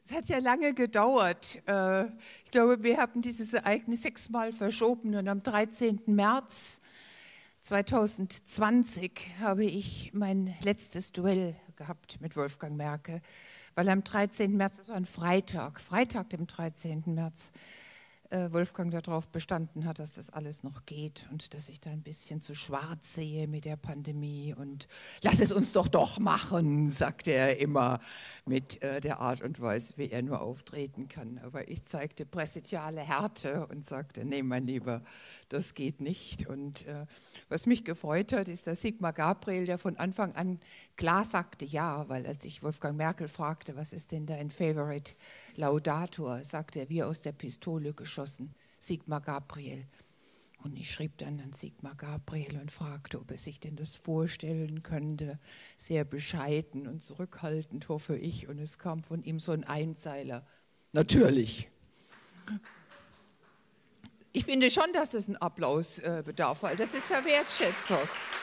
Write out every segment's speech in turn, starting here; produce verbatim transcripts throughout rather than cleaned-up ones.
Es hat ja lange gedauert. Ich glaube, wir haben dieses Ereignis sechsmal verschoben und am dreizehnten März zweitausendzwanzig habe ich mein letztes Duell gehabt mit Wolfgang Merkel, weil am dreizehnten März, das war ein Freitag, Freitag dem dreizehnten März, Wolfgang darauf bestanden hat, dass das alles noch geht und dass ich da ein bisschen zu schwarz sehe mit der Pandemie und lass es uns doch doch machen, sagte er immer mit äh, der Art und Weise, wie er nur auftreten kann. Aber ich zeigte präsidiale Härte und sagte, nee, mein Lieber, das geht nicht. Und äh, was mich gefreut hat, ist, dass Sigmar Gabriel, der von Anfang an klar sagte, ja, weil als ich Wolfgang Merkel fragte, was ist denn dein Favorite Laudator, sagte er, wie aus der Pistole geschossen. Sigmar Gabriel. Und ich schrieb dann an Sigmar Gabriel und fragte, ob er sich denn das vorstellen könnte. Sehr bescheiden und zurückhaltend, hoffe ich. Und es kam von ihm so ein Einzeiler. Natürlich. Ich finde schon, dass es einen Applaus äh, bedarf, weil das ist ja Wertschätzung.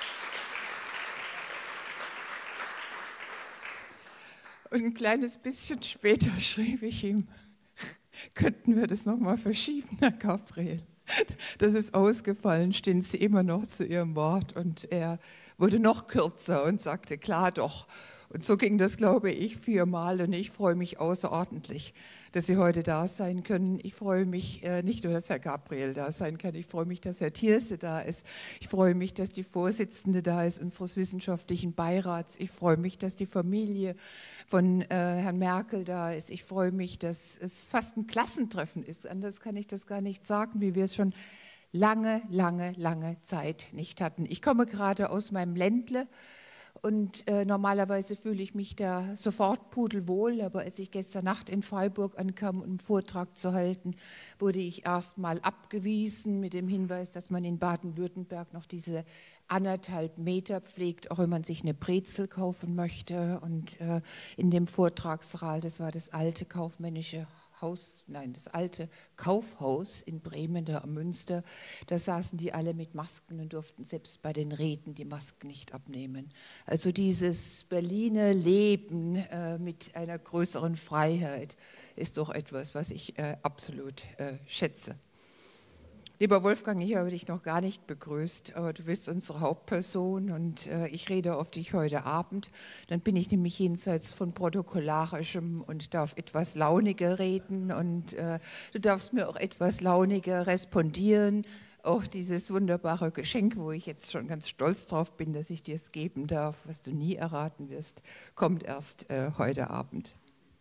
Und ein kleines bisschen später schrieb ich ihm, könnten wir das nochmal verschieben, Herr Gabriel? Das ist ausgefallen, stehen Sie immer noch zu Ihrem Wort. Und er wurde noch kürzer und sagte, klar doch. Und so ging das, glaube ich, viermal. Und ich freue mich außerordentlich, dass Sie heute da sein können. Ich freue mich äh, nicht nur, dass Herr Gabriel da sein kann. Ich freue mich, dass Herr Thierse da ist. Ich freue mich, dass die Vorsitzende da ist, unseres wissenschaftlichen Beirats. Ich freue mich, dass die Familie von äh, Herrn Merkel da ist. Ich freue mich, dass es fast ein Klassentreffen ist. Anders kann ich das gar nicht sagen, wie wir es schon lange, lange, lange Zeit nicht hatten. Ich komme gerade aus meinem Ländle. Und äh, normalerweise fühle ich mich da sofort pudelwohl, aber als ich gestern Nacht in Freiburg ankam, um einen Vortrag zu halten, wurde ich erst mal abgewiesen mit dem Hinweis, dass man in Baden-Württemberg noch diese anderthalb Meter pflegt, auch wenn man sich eine Brezel kaufen möchte. Und äh, in dem Vortragssaal, das war das alte kaufmännische Haus, nein, das alte Kaufhaus in Bremen, da am Münster, da saßen die alle mit Masken und durften selbst bei den Reden die Masken nicht abnehmen. Also dieses Berliner Leben äh, mit einer größeren Freiheit ist doch etwas, was ich äh, absolut äh, schätze. Lieber Wolfgang, ich habe dich noch gar nicht begrüßt, aber du bist unsere Hauptperson und äh, ich rede auf dich heute Abend. Dann bin ich nämlich jenseits von Protokollarischem und darf etwas launiger reden und äh, du darfst mir auch etwas launiger respondieren. Auch dieses wunderbare Geschenk, wo ich jetzt schon ganz stolz drauf bin, dass ich dir es geben darf, was du nie erraten wirst, kommt erst äh, heute Abend.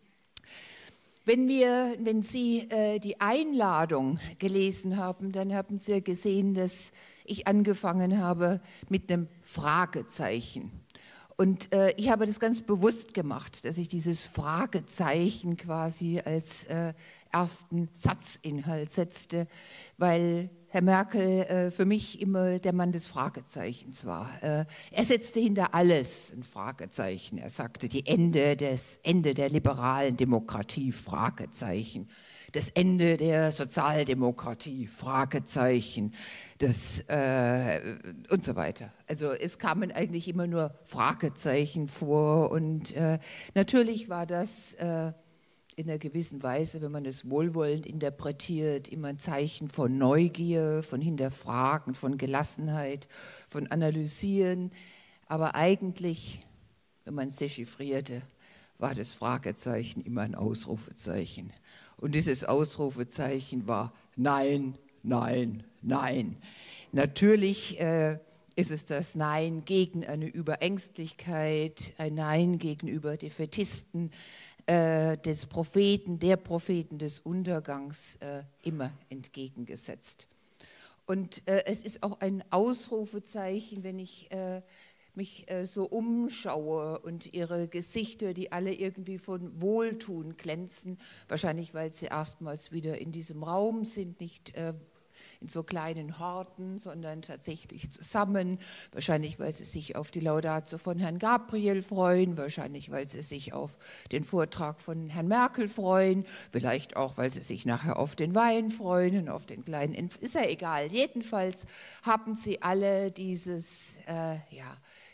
Wenn, wir, wenn Sie äh, die Einladung gelesen haben, dann haben Sie ja gesehen, dass ich angefangen habe mit einem Fragezeichen. Und äh, ich habe das ganz bewusst gemacht, dass ich dieses Fragezeichen quasi als äh, ersten Satzinhalt setzte, weil Herr Merkel äh, für mich immer der Mann des Fragezeichens war. Äh, er setzte hinter alles ein Fragezeichen. Er sagte, die Ende, des, Ende der liberalen Demokratie, Fragezeichen. Das Ende der Sozialdemokratie, Fragezeichen. Das, äh, und so weiter. Also es kamen eigentlich immer nur Fragezeichen vor. Und äh, natürlich war das Äh, in einer gewissen Weise, wenn man es wohlwollend interpretiert, immer ein Zeichen von Neugier, von Hinterfragen, von Gelassenheit, von Analysieren. Aber eigentlich, wenn man es dechiffrierte, war das Fragezeichen immer ein Ausrufezeichen. Und dieses Ausrufezeichen war Nein, Nein, Nein. Natürlich äh, ist es das Nein gegen eine Überängstlichkeit, ein Nein gegenüber Defaitisten, äh, des Propheten, der Propheten des Untergangs äh, immer entgegengesetzt. Und äh, es ist auch ein Ausrufezeichen, wenn ich äh, mich äh, so umschaue und ihre Gesichter, die alle irgendwie von Wohltun glänzen, wahrscheinlich weil sie erstmals wieder in diesem Raum sind, nicht äh, in so kleinen Horten, sondern tatsächlich zusammen. Wahrscheinlich, weil sie sich auf die Laudatio von Herrn Gabriel freuen, wahrscheinlich, weil sie sich auf den Vortrag von Herrn Merkel freuen, vielleicht auch, weil sie sich nachher auf den Wein freuen und auf den kleinen, Inf ist ja egal. Jedenfalls haben sie alle dieses, äh, ja,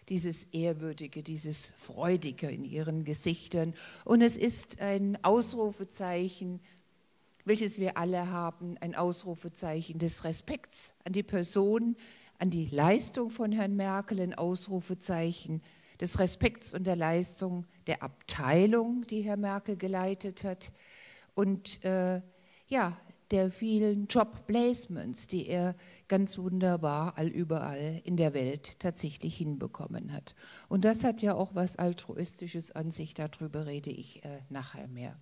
dieses Ehrwürdige, dieses Freudige in ihren Gesichtern. Und es ist ein Ausrufezeichen, welches wir alle haben, ein Ausrufezeichen des Respekts an die Person, an die Leistung von Herrn Merkel, ein Ausrufezeichen des Respekts und der Leistung der Abteilung, die Herr Merkel geleitet hat, und äh, ja, der vielen Job-Placements, die er ganz wunderbar allüberall in der Welt tatsächlich hinbekommen hat. Und das hat ja auch was Altruistisches an sich, darüber rede ich äh, nachher mehr.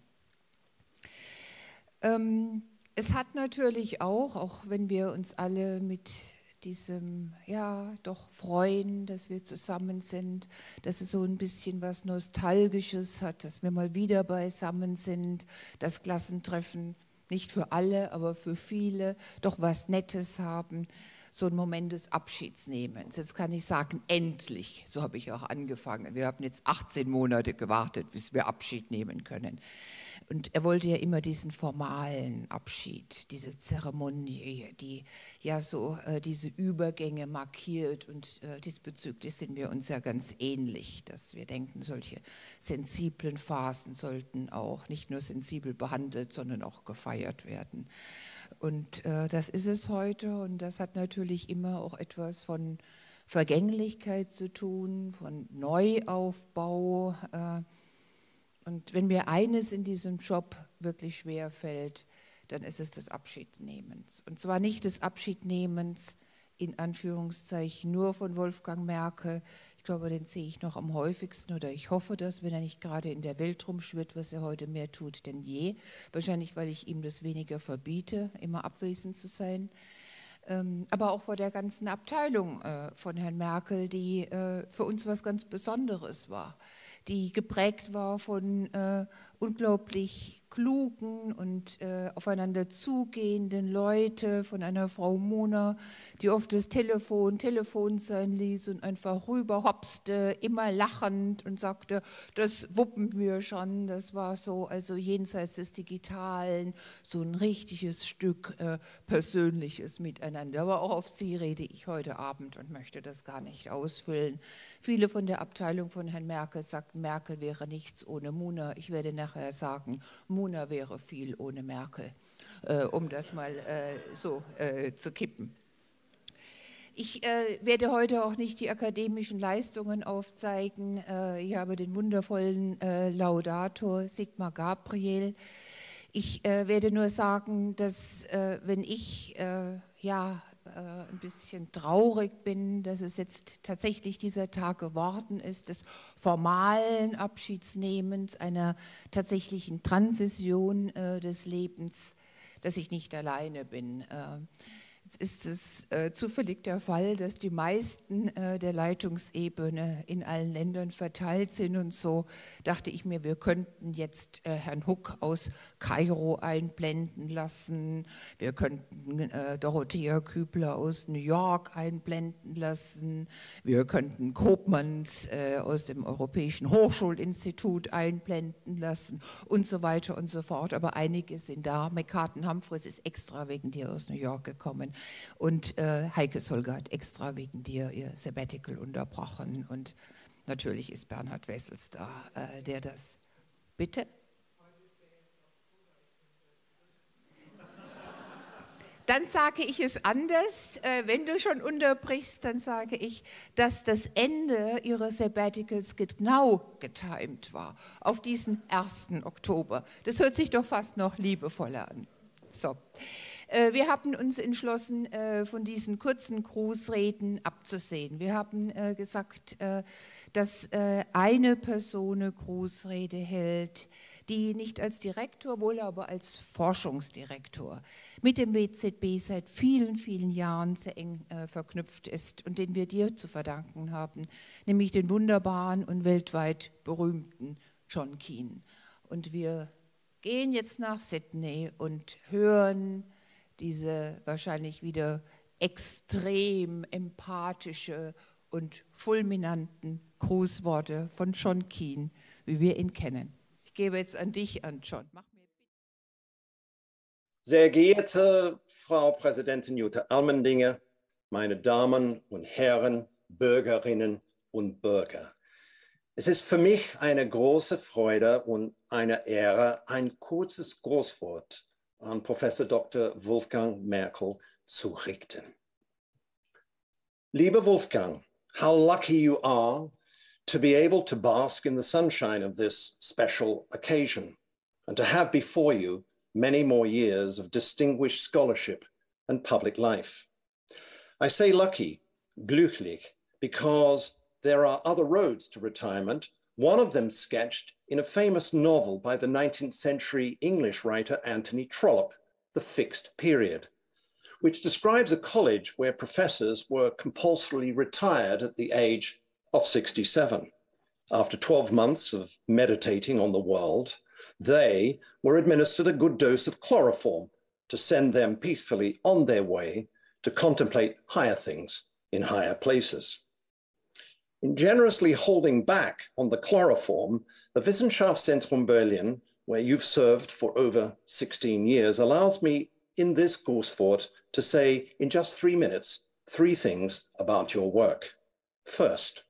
Ähm, es hat natürlich auch, auch wenn wir uns alle mit diesem, ja, doch freuen, dass wir zusammen sind, dass es so ein bisschen was Nostalgisches hat, dass wir mal wieder beisammen sind, das Klassentreffen nicht für alle, aber für viele, doch was Nettes haben, so ein Moment des Abschiedsnehmens. Jetzt kann ich sagen, endlich, so habe ich auch angefangen. Wir haben jetzt achtzehn Monate gewartet, bis wir Abschied nehmen können. Und er wollte ja immer diesen formalen Abschied, diese Zeremonie, die ja so äh, diese Übergänge markiert. Und äh, diesbezüglich sind wir uns ja ganz ähnlich, dass wir denken, solche sensiblen Phasen sollten auch nicht nur sensibel behandelt, sondern auch gefeiert werden. Und äh, das ist es heute, und das hat natürlich immer auch etwas von Vergänglichkeit zu tun, von Neuaufbau. Äh, Und wenn mir eines in diesem Job wirklich schwer fällt, dann ist es des Abschiednehmens. Und zwar nicht des Abschiednehmens in Anführungszeichen nur von Wolfgang Merkel. Ich glaube, den sehe ich noch am häufigsten, oder ich hoffe das, wenn er nicht gerade in der Welt rumschwirrt, was er heute mehr tut denn je. Wahrscheinlich, weil ich ihm das weniger verbiete, immer abwesend zu sein. Aber auch vor der ganzen Abteilung von Herrn Merkel, die für uns was ganz Besonderes war, die geprägt war von äh, unglaublich klugen und äh, aufeinander zugehenden Leute, von einer Frau Mona, die oft das Telefon Telefon sein ließ und einfach rüberhopste, immer lachend und sagte, das wuppen wir schon. Das war so, also jenseits des Digitalen, so ein richtiges Stück äh, persönliches Miteinander. Aber auch auf sie rede ich heute Abend und möchte das gar nicht ausfüllen. Viele von der Abteilung von Herrn Merkel sagten, Merkel wäre nichts ohne Mona. Ich werde nachher sagen, Mona wäre viel ohne Merkel, äh, um das mal äh, so äh, zu kippen. Ich äh, werde heute auch nicht die akademischen Leistungen aufzeigen. Äh, ich habe den wundervollen äh, Laudator Sigmar Gabriel. Ich äh, werde nur sagen, dass äh, wenn ich äh, ja ein bisschen traurig bin, dass es jetzt tatsächlich dieser Tag geworden ist, des formalen Abschiedsnehmens, einer tatsächlichen Transition äh, des Lebens, dass ich nicht alleine bin. Äh, Jetzt ist es äh, zufällig der Fall, dass die meisten äh, der Leitungsebene in allen Ländern verteilt sind, und so dachte ich mir, wir könnten jetzt äh, Herrn Huck aus Kairo einblenden lassen, wir könnten äh, Dorothea Kübler aus New York einblenden lassen, wir könnten Koopmans äh, aus dem Europäischen Hochschulinstitut einblenden lassen und so weiter und so fort, aber einige sind da. McCartan Humphreys ist extra wegen dir aus New York gekommen. Und äh, Heike Solger hat extra wegen dir ihr Sabbatical unterbrochen. Und natürlich ist Bernhard Wessels da, äh, der das... Bitte? Dann sage ich es anders. Äh, wenn du schon unterbrichst, dann sage ich, dass das Ende ihrer Sabbaticals genau getimt war, auf diesen ersten Oktober. Das hört sich doch fast noch liebevoller an. So. Wir haben uns entschlossen, von diesen kurzen Grußreden abzusehen. Wir haben gesagt, dass eine Person eine Grußrede hält, die nicht als Direktor, wohl aber als Forschungsdirektor mit dem W Z B seit vielen, vielen Jahren sehr eng verknüpft ist und den wir dir zu verdanken haben, nämlich den wunderbaren und weltweit berühmten John Keane. Und wir gehen jetzt nach Sydney und hören diese wahrscheinlich wieder extrem empathische und fulminanten Grußworte von John Keane, wie wir ihn kennen. Ich gebe jetzt an dich an, John. Mach mir bitte. Sehr geehrte Frau Präsidentin Jutta Allmendinger, meine Damen und Herren, Bürgerinnen und Bürger. Es ist für mich eine große Freude und eine Ehre, ein kurzes Grußwort an Professor Doktor Wolfgang Merkel zu richten. Lieber Wolfgang, how lucky you are to be able to bask in the sunshine of this special occasion and to have before you many more years of distinguished scholarship and public life. I say lucky, glücklich, because there are other roads to retirement, one of them sketched in a famous novel by the nineteenth century English writer Anthony Trollope, The Fixed Period, which describes a college where professors were compulsorily retired at the age of sixty-seven. After twelve months of meditating on the world, they were administered a good dose of chloroform to send them peacefully on their way to contemplate higher things in higher places. In generously holding back on the chloroform, the Wissenschaftszentrum Berlin, where you've served for over sixteen years, allows me in this Grußwort to say in just three minutes, three things about your work. First,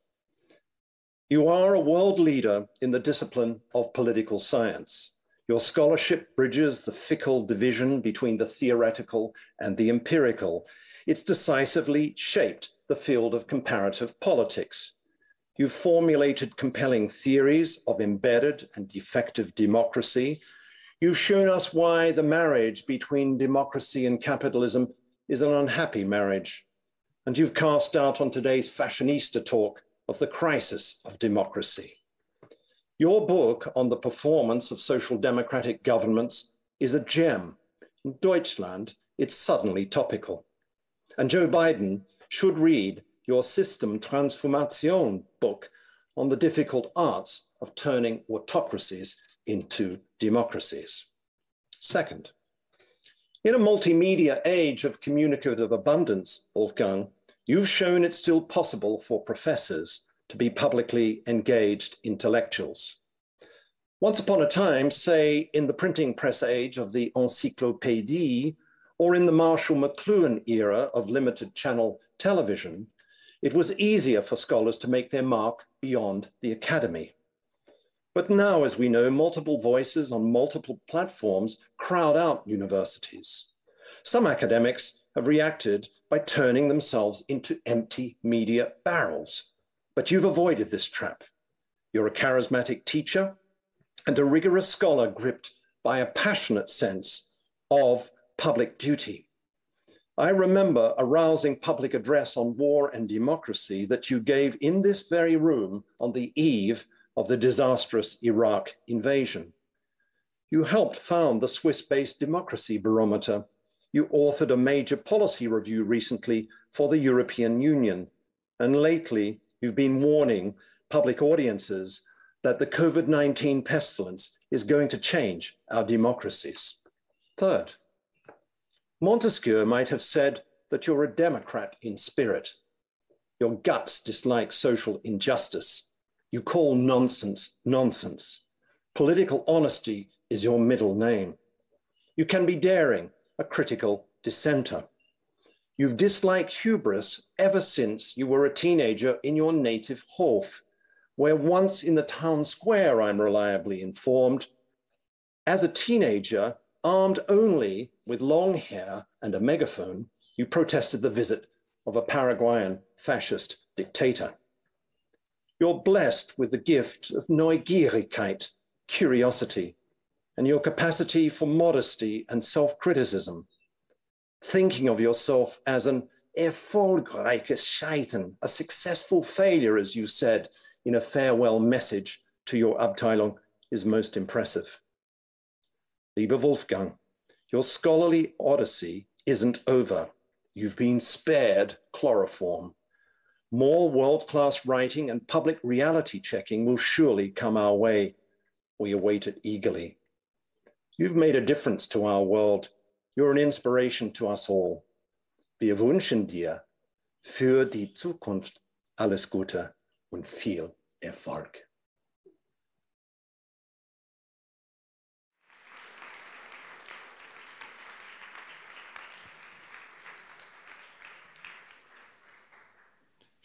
you are a world leader in the discipline of political science. Your scholarship bridges the fickle division between the theoretical and the empirical. It's decisively shaped the field of comparative politics. You've formulated compelling theories of embedded and defective democracy. You've shown us why the marriage between democracy and capitalism is an unhappy marriage. And you've cast doubt on today's fashionista talk of the crisis of democracy. Your book on the performance of social democratic governments is a gem. In Deutschland, it's suddenly topical. And Joe Biden should read your System Transformation book on the difficult arts of turning autocracies into democracies. Second, in a multimedia age of communicative abundance, Wolfgang, you've shown it's still possible for professors to be publicly engaged intellectuals. Once upon a time, say in the printing press age of the Encyclopédie, or in the Marshall McLuhan era of limited channel television, it was easier for scholars to make their mark beyond the academy. But now, as we know, multiple voices on multiple platforms crowd out universities. Some academics have reacted by turning themselves into empty media barrels. But you've avoided this trap. You're a charismatic teacher and a rigorous scholar gripped by a passionate sense of public duty. I remember a rousing public address on war and democracy that you gave in this very room on the eve of the disastrous Iraq invasion. You helped found the Swiss-based Democracy Barometer. You authored a major policy review recently for the European Union. And lately, you've been warning public audiences that the COVID nineteen pestilence is going to change our democracies. Third, Montesquieu might have said that you're a Democrat in spirit. Your guts dislike social injustice. You call nonsense nonsense. Political honesty is your middle name. You can be daring, a critical dissenter. You've disliked hubris ever since you were a teenager in your native Hof, where once in the town square, I'm reliably informed, as a teenager, armed only with long hair and a megaphone, you protested the visit of a Paraguayan fascist dictator. You're blessed with the gift of Neugierigkeit, curiosity, and your capacity for modesty and self-criticism, thinking of yourself as an erfolgreiches Scheitern, a successful failure, as you said in a farewell message to your Abteilung, is most impressive. Lieber Wolfgang, your scholarly odyssey isn't over. You've been spared chloroform. More world-class writing and public reality checking will surely come our way. We await it eagerly. You've made a difference to our world. You're an inspiration to us all. Wir wünschen dir für die Zukunft alles Gute und viel Erfolg.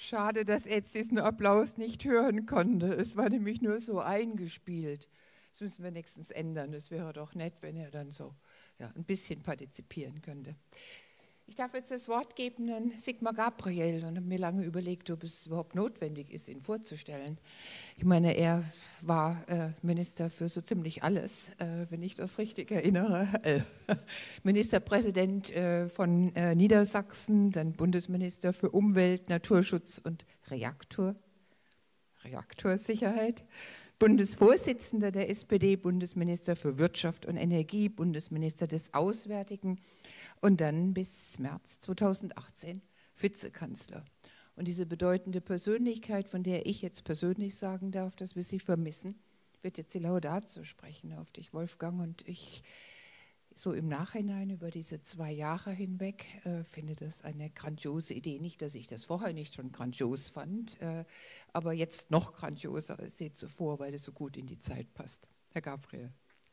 Schade, dass er jetzt diesen Applaus nicht hören konnte. Es war nämlich nur so eingespielt. Das müssen wir nächstens ändern. Es wäre doch nett, wenn er dann so ja, ein bisschen partizipieren könnte. Ich darf jetzt das Wort geben an Sigmar Gabriel und habe mir lange überlegt, ob es überhaupt notwendig ist, ihn vorzustellen. Ich meine, er war äh, Minister für so ziemlich alles, äh, wenn ich das richtig erinnere. Äh, Ministerpräsident äh, von äh, Niedersachsen, dann Bundesminister für Umwelt, Naturschutz und Reaktor, Reaktorsicherheit. Bundesvorsitzender der S P D, Bundesminister für Wirtschaft und Energie, Bundesminister des Auswärtigen und dann bis März zweitausendachtzehn Vizekanzler. Und diese bedeutende Persönlichkeit, von der ich jetzt persönlich sagen darf, dass wir sie vermissen, wird jetzt die Laudatio sprechen auf dich, Wolfgang. Und ich so im Nachhinein über diese zwei Jahre hinweg äh, finde das eine grandiose Idee. Nicht, dass ich das vorher nicht schon grandios fand, äh, aber jetzt noch grandioser als je zuvor, weil es so gut in die Zeit passt. Herr Gabriel.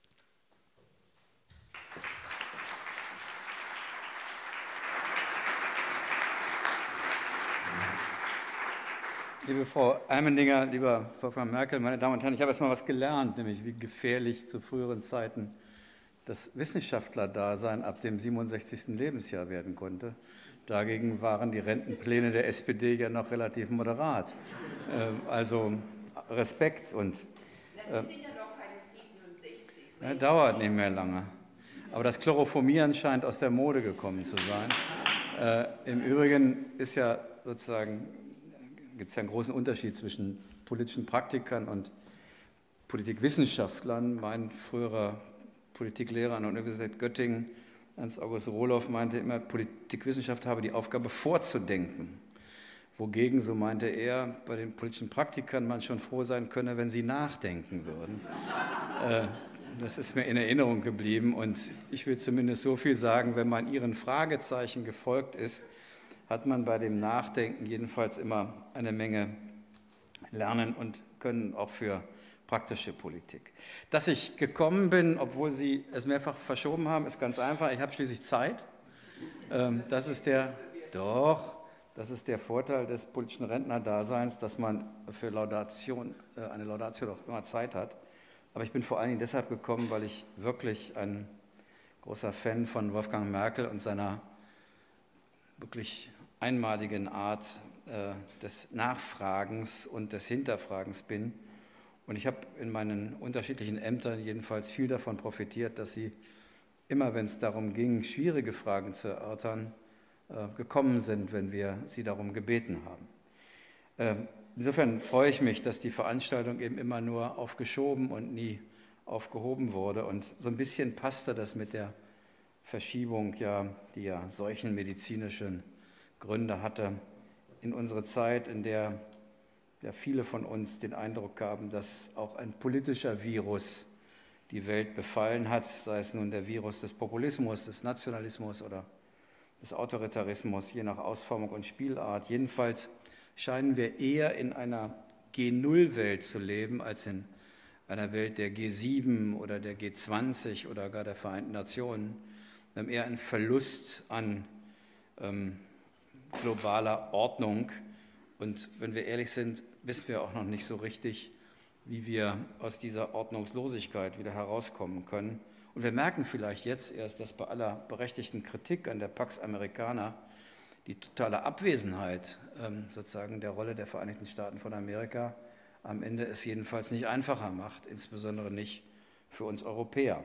Liebe Frau Eimendinger, lieber Wolfgang Merkel, meine Damen und Herren, ich habe erst mal was gelernt, nämlich wie gefährlich zu früheren Zeiten das Wissenschaftlerdasein ab dem siebenundsechzigsten Lebensjahr werden konnte. Dagegen waren die Rentenpläne der S P D ja noch relativ moderat. Also Respekt und... Das ist sicher noch keine siebenundsechzig. Ja, dauert nicht mehr lange. Aber das Chloroformieren scheint aus der Mode gekommen zu sein. Äh, Im Übrigen ist ja sozusagen, gibt es ja einen großen Unterschied zwischen politischen Praktikern und Politikwissenschaftlern. Mein früherer Politiklehrer an der Universität Göttingen, Ernst-August Rohloff, meinte immer, Politikwissenschaft habe die Aufgabe vorzudenken. Wogegen, so meinte er, bei den politischen Praktikern man schon froh sein könne, wenn sie nachdenken würden. äh, das ist mir in Erinnerung geblieben und ich will zumindest so viel sagen, wenn man Ihren Fragezeichen gefolgt ist, hat man bei dem Nachdenken jedenfalls immer eine Menge lernen und können auch für praktische Politik. Dass ich gekommen bin, obwohl Sie es mehrfach verschoben haben, ist ganz einfach. Ich habe schließlich Zeit. Das ist der, doch, das ist der Vorteil des politischen Rentnerdaseins, dass man für Laudation, eine Laudatio doch immer Zeit hat. Aber ich bin vor allen Dingen deshalb gekommen, weil ich wirklich ein großer Fan von Wolfgang Merkel und seiner wirklich einmaligen Art äh, des Nachfragens und des Hinterfragens bin. Und ich habe in meinen unterschiedlichen Ämtern jedenfalls viel davon profitiert, dass Sie immer, wenn es darum ging, schwierige Fragen zu erörtern, äh, gekommen sind, wenn wir Sie darum gebeten haben. Ähm, insofern freue ich mich, dass die Veranstaltung eben immer nur aufgeschoben und nie aufgehoben wurde. Und so ein bisschen passte das mit der Verschiebung, ja, die ja solchen medizinischen Gründe hatte, in unsere Zeit, in der ja viele von uns den Eindruck haben, dass auch ein politischer Virus die Welt befallen hat, sei es nun der Virus des Populismus, des Nationalismus oder des Autoritarismus, je nach Ausformung und Spielart. Jedenfalls scheinen wir eher in einer G null Welt zu leben, als in einer Welt der G sieben oder der G zwanzig oder gar der Vereinten Nationen. Wir haben eher einen Verlust an ähm, globaler Ordnung. Und wenn wir ehrlich sind, wissen wir auch noch nicht so richtig, wie wir aus dieser Ordnungslosigkeit wieder herauskommen können. Und wir merken vielleicht jetzt erst, dass bei aller berechtigten Kritik an der Pax Americana die totale Abwesenheit ähm, sozusagen der Rolle der Vereinigten Staaten von Amerika am Ende es jedenfalls nicht einfacher macht, insbesondere nicht für uns Europäer.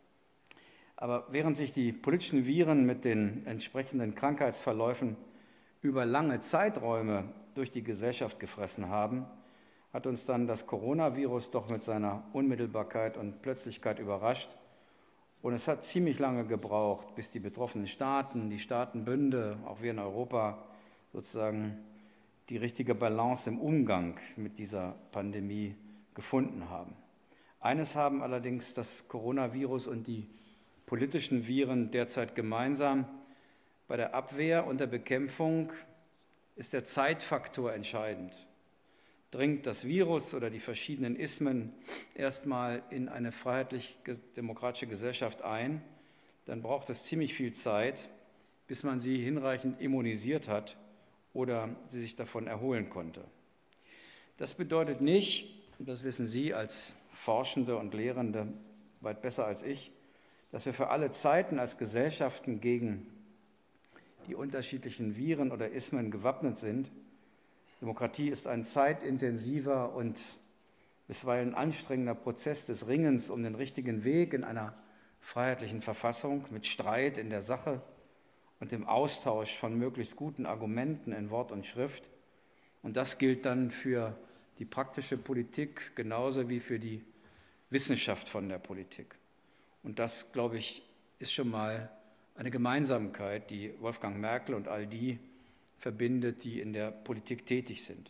Aber während sich die politischen Viren mit den entsprechenden Krankheitsverläufen über lange Zeiträume durch die Gesellschaft gefressen haben, hat uns dann das Coronavirus doch mit seiner Unmittelbarkeit und Plötzlichkeit überrascht. Und es hat ziemlich lange gebraucht, bis die betroffenen Staaten, die Staatenbünde, auch wir in Europa, sozusagen die richtige Balance im Umgang mit dieser Pandemie gefunden haben. Eines haben allerdings das Coronavirus und die politischen Viren derzeit gemeinsam: Bei der Abwehr und der Bekämpfung ist der Zeitfaktor entscheidend. Dringt das Virus oder die verschiedenen Ismen erstmal in eine freiheitlich-demokratische Gesellschaft ein, dann braucht es ziemlich viel Zeit, bis man sie hinreichend immunisiert hat oder sie sich davon erholen konnte. Das bedeutet nicht, und das wissen Sie als Forschende und Lehrende weit besser als ich, dass wir für alle Zeiten als Gesellschaften gegen die unterschiedlichen Viren oder Ismen gewappnet sind. Demokratie ist ein zeitintensiver und bisweilen anstrengender Prozess des Ringens um den richtigen Weg in einer freiheitlichen Verfassung mit Streit in der Sache und dem Austausch von möglichst guten Argumenten in Wort und Schrift. Und das gilt dann für die praktische Politik genauso wie für die Wissenschaft von der Politik. Und das, glaube ich, ist schon mal eine Gemeinsamkeit, die Wolfgang Merkel und all die verbindet, die in der Politik tätig sind.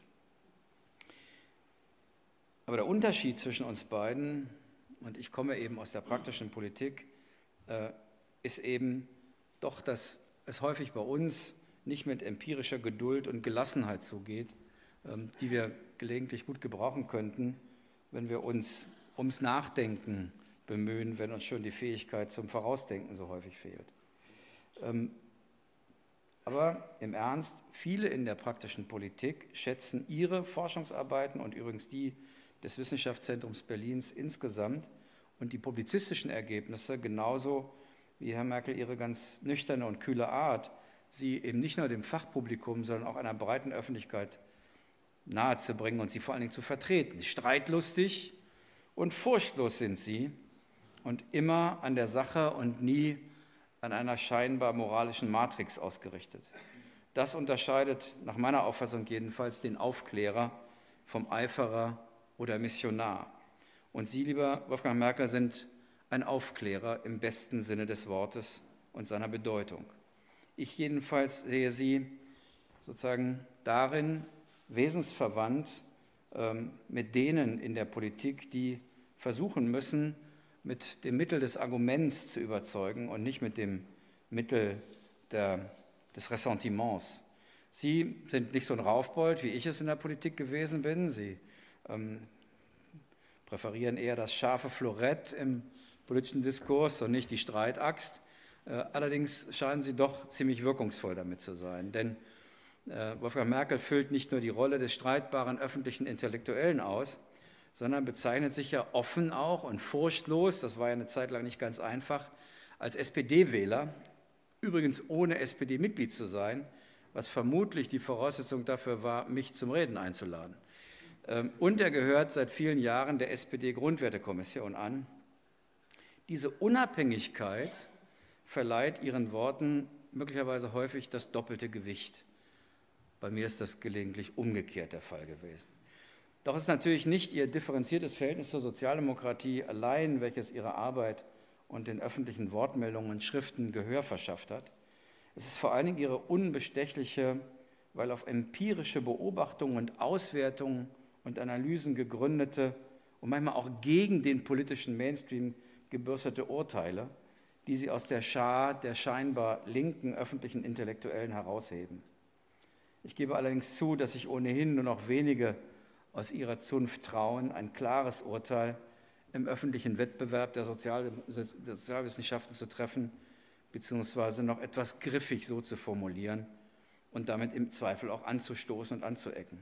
Aber der Unterschied zwischen uns beiden, und ich komme eben aus der praktischen Politik, äh, ist eben doch, dass es häufig bei uns nicht mit empirischer Geduld und Gelassenheit zugeht, ähm, die wir gelegentlich gut gebrauchen könnten, wenn wir uns ums Nachdenken bemühen, wenn uns schon die Fähigkeit zum Vorausdenken so häufig fehlt. Ähm, aber im Ernst, viele in der praktischen Politik schätzen ihre Forschungsarbeiten und übrigens die des Wissenschaftszentrums Berlins insgesamt und die publizistischen Ergebnisse genauso wie Herr Merkel ihre ganz nüchterne und kühle Art, sie eben nicht nur dem Fachpublikum, sondern auch einer breiten Öffentlichkeit nahezubringen und sie vor allen Dingen zu vertreten. Streitlustig und furchtlos sind sie und immer an der Sache und nie an einer scheinbar moralischen Matrix ausgerichtet. Das unterscheidet nach meiner Auffassung jedenfalls den Aufklärer vom Eiferer oder Missionar. Und Sie, lieber Wolfgang Merkel, sind ein Aufklärer im besten Sinne des Wortes und seiner Bedeutung. Ich jedenfalls sehe Sie sozusagen darin wesensverwandt ähm, mit denen in der Politik, die versuchen müssen, mit dem Mittel des Arguments zu überzeugen und nicht mit dem Mittel der, des Ressentiments. Sie sind nicht so ein Raufbold, wie ich es in der Politik gewesen bin. Sie ähm, präferieren eher das scharfe Florett im politischen Diskurs und nicht die Streitaxt. Äh, allerdings scheinen Sie doch ziemlich wirkungsvoll damit zu sein. Denn äh, Wolfgang Merkel füllt nicht nur die Rolle des streitbaren öffentlichen Intellektuellen aus, sondern bezeichnet sich ja offen auch und furchtlos, das war ja eine Zeit lang nicht ganz einfach, als S P D-Wähler, übrigens ohne S P D-Mitglied zu sein, was vermutlich die Voraussetzung dafür war, mich zum Reden einzuladen. Und er gehört seit vielen Jahren der S P D-Grundwertekommission an. Diese Unabhängigkeit verleiht ihren Worten möglicherweise häufig das doppelte Gewicht. Bei mir ist das gelegentlich umgekehrt der Fall gewesen. Doch es ist natürlich nicht ihr differenziertes Verhältnis zur Sozialdemokratie allein, welches ihrer Arbeit und den öffentlichen Wortmeldungen und Schriften Gehör verschafft hat. Es ist vor allen Dingen ihre unbestechliche, weil auf empirische Beobachtungen und Auswertungen und Analysen gegründete und manchmal auch gegen den politischen Mainstream gebürstete Urteile, die sie aus der Schar der scheinbar linken öffentlichen Intellektuellen herausheben. Ich gebe allerdings zu, dass sich ohnehin nur noch wenige aus ihrer Zunft trauen, ein klares Urteil im öffentlichen Wettbewerb der Sozial- Sozialwissenschaften zu treffen, beziehungsweise noch etwas griffig so zu formulieren und damit im Zweifel auch anzustoßen und anzuecken.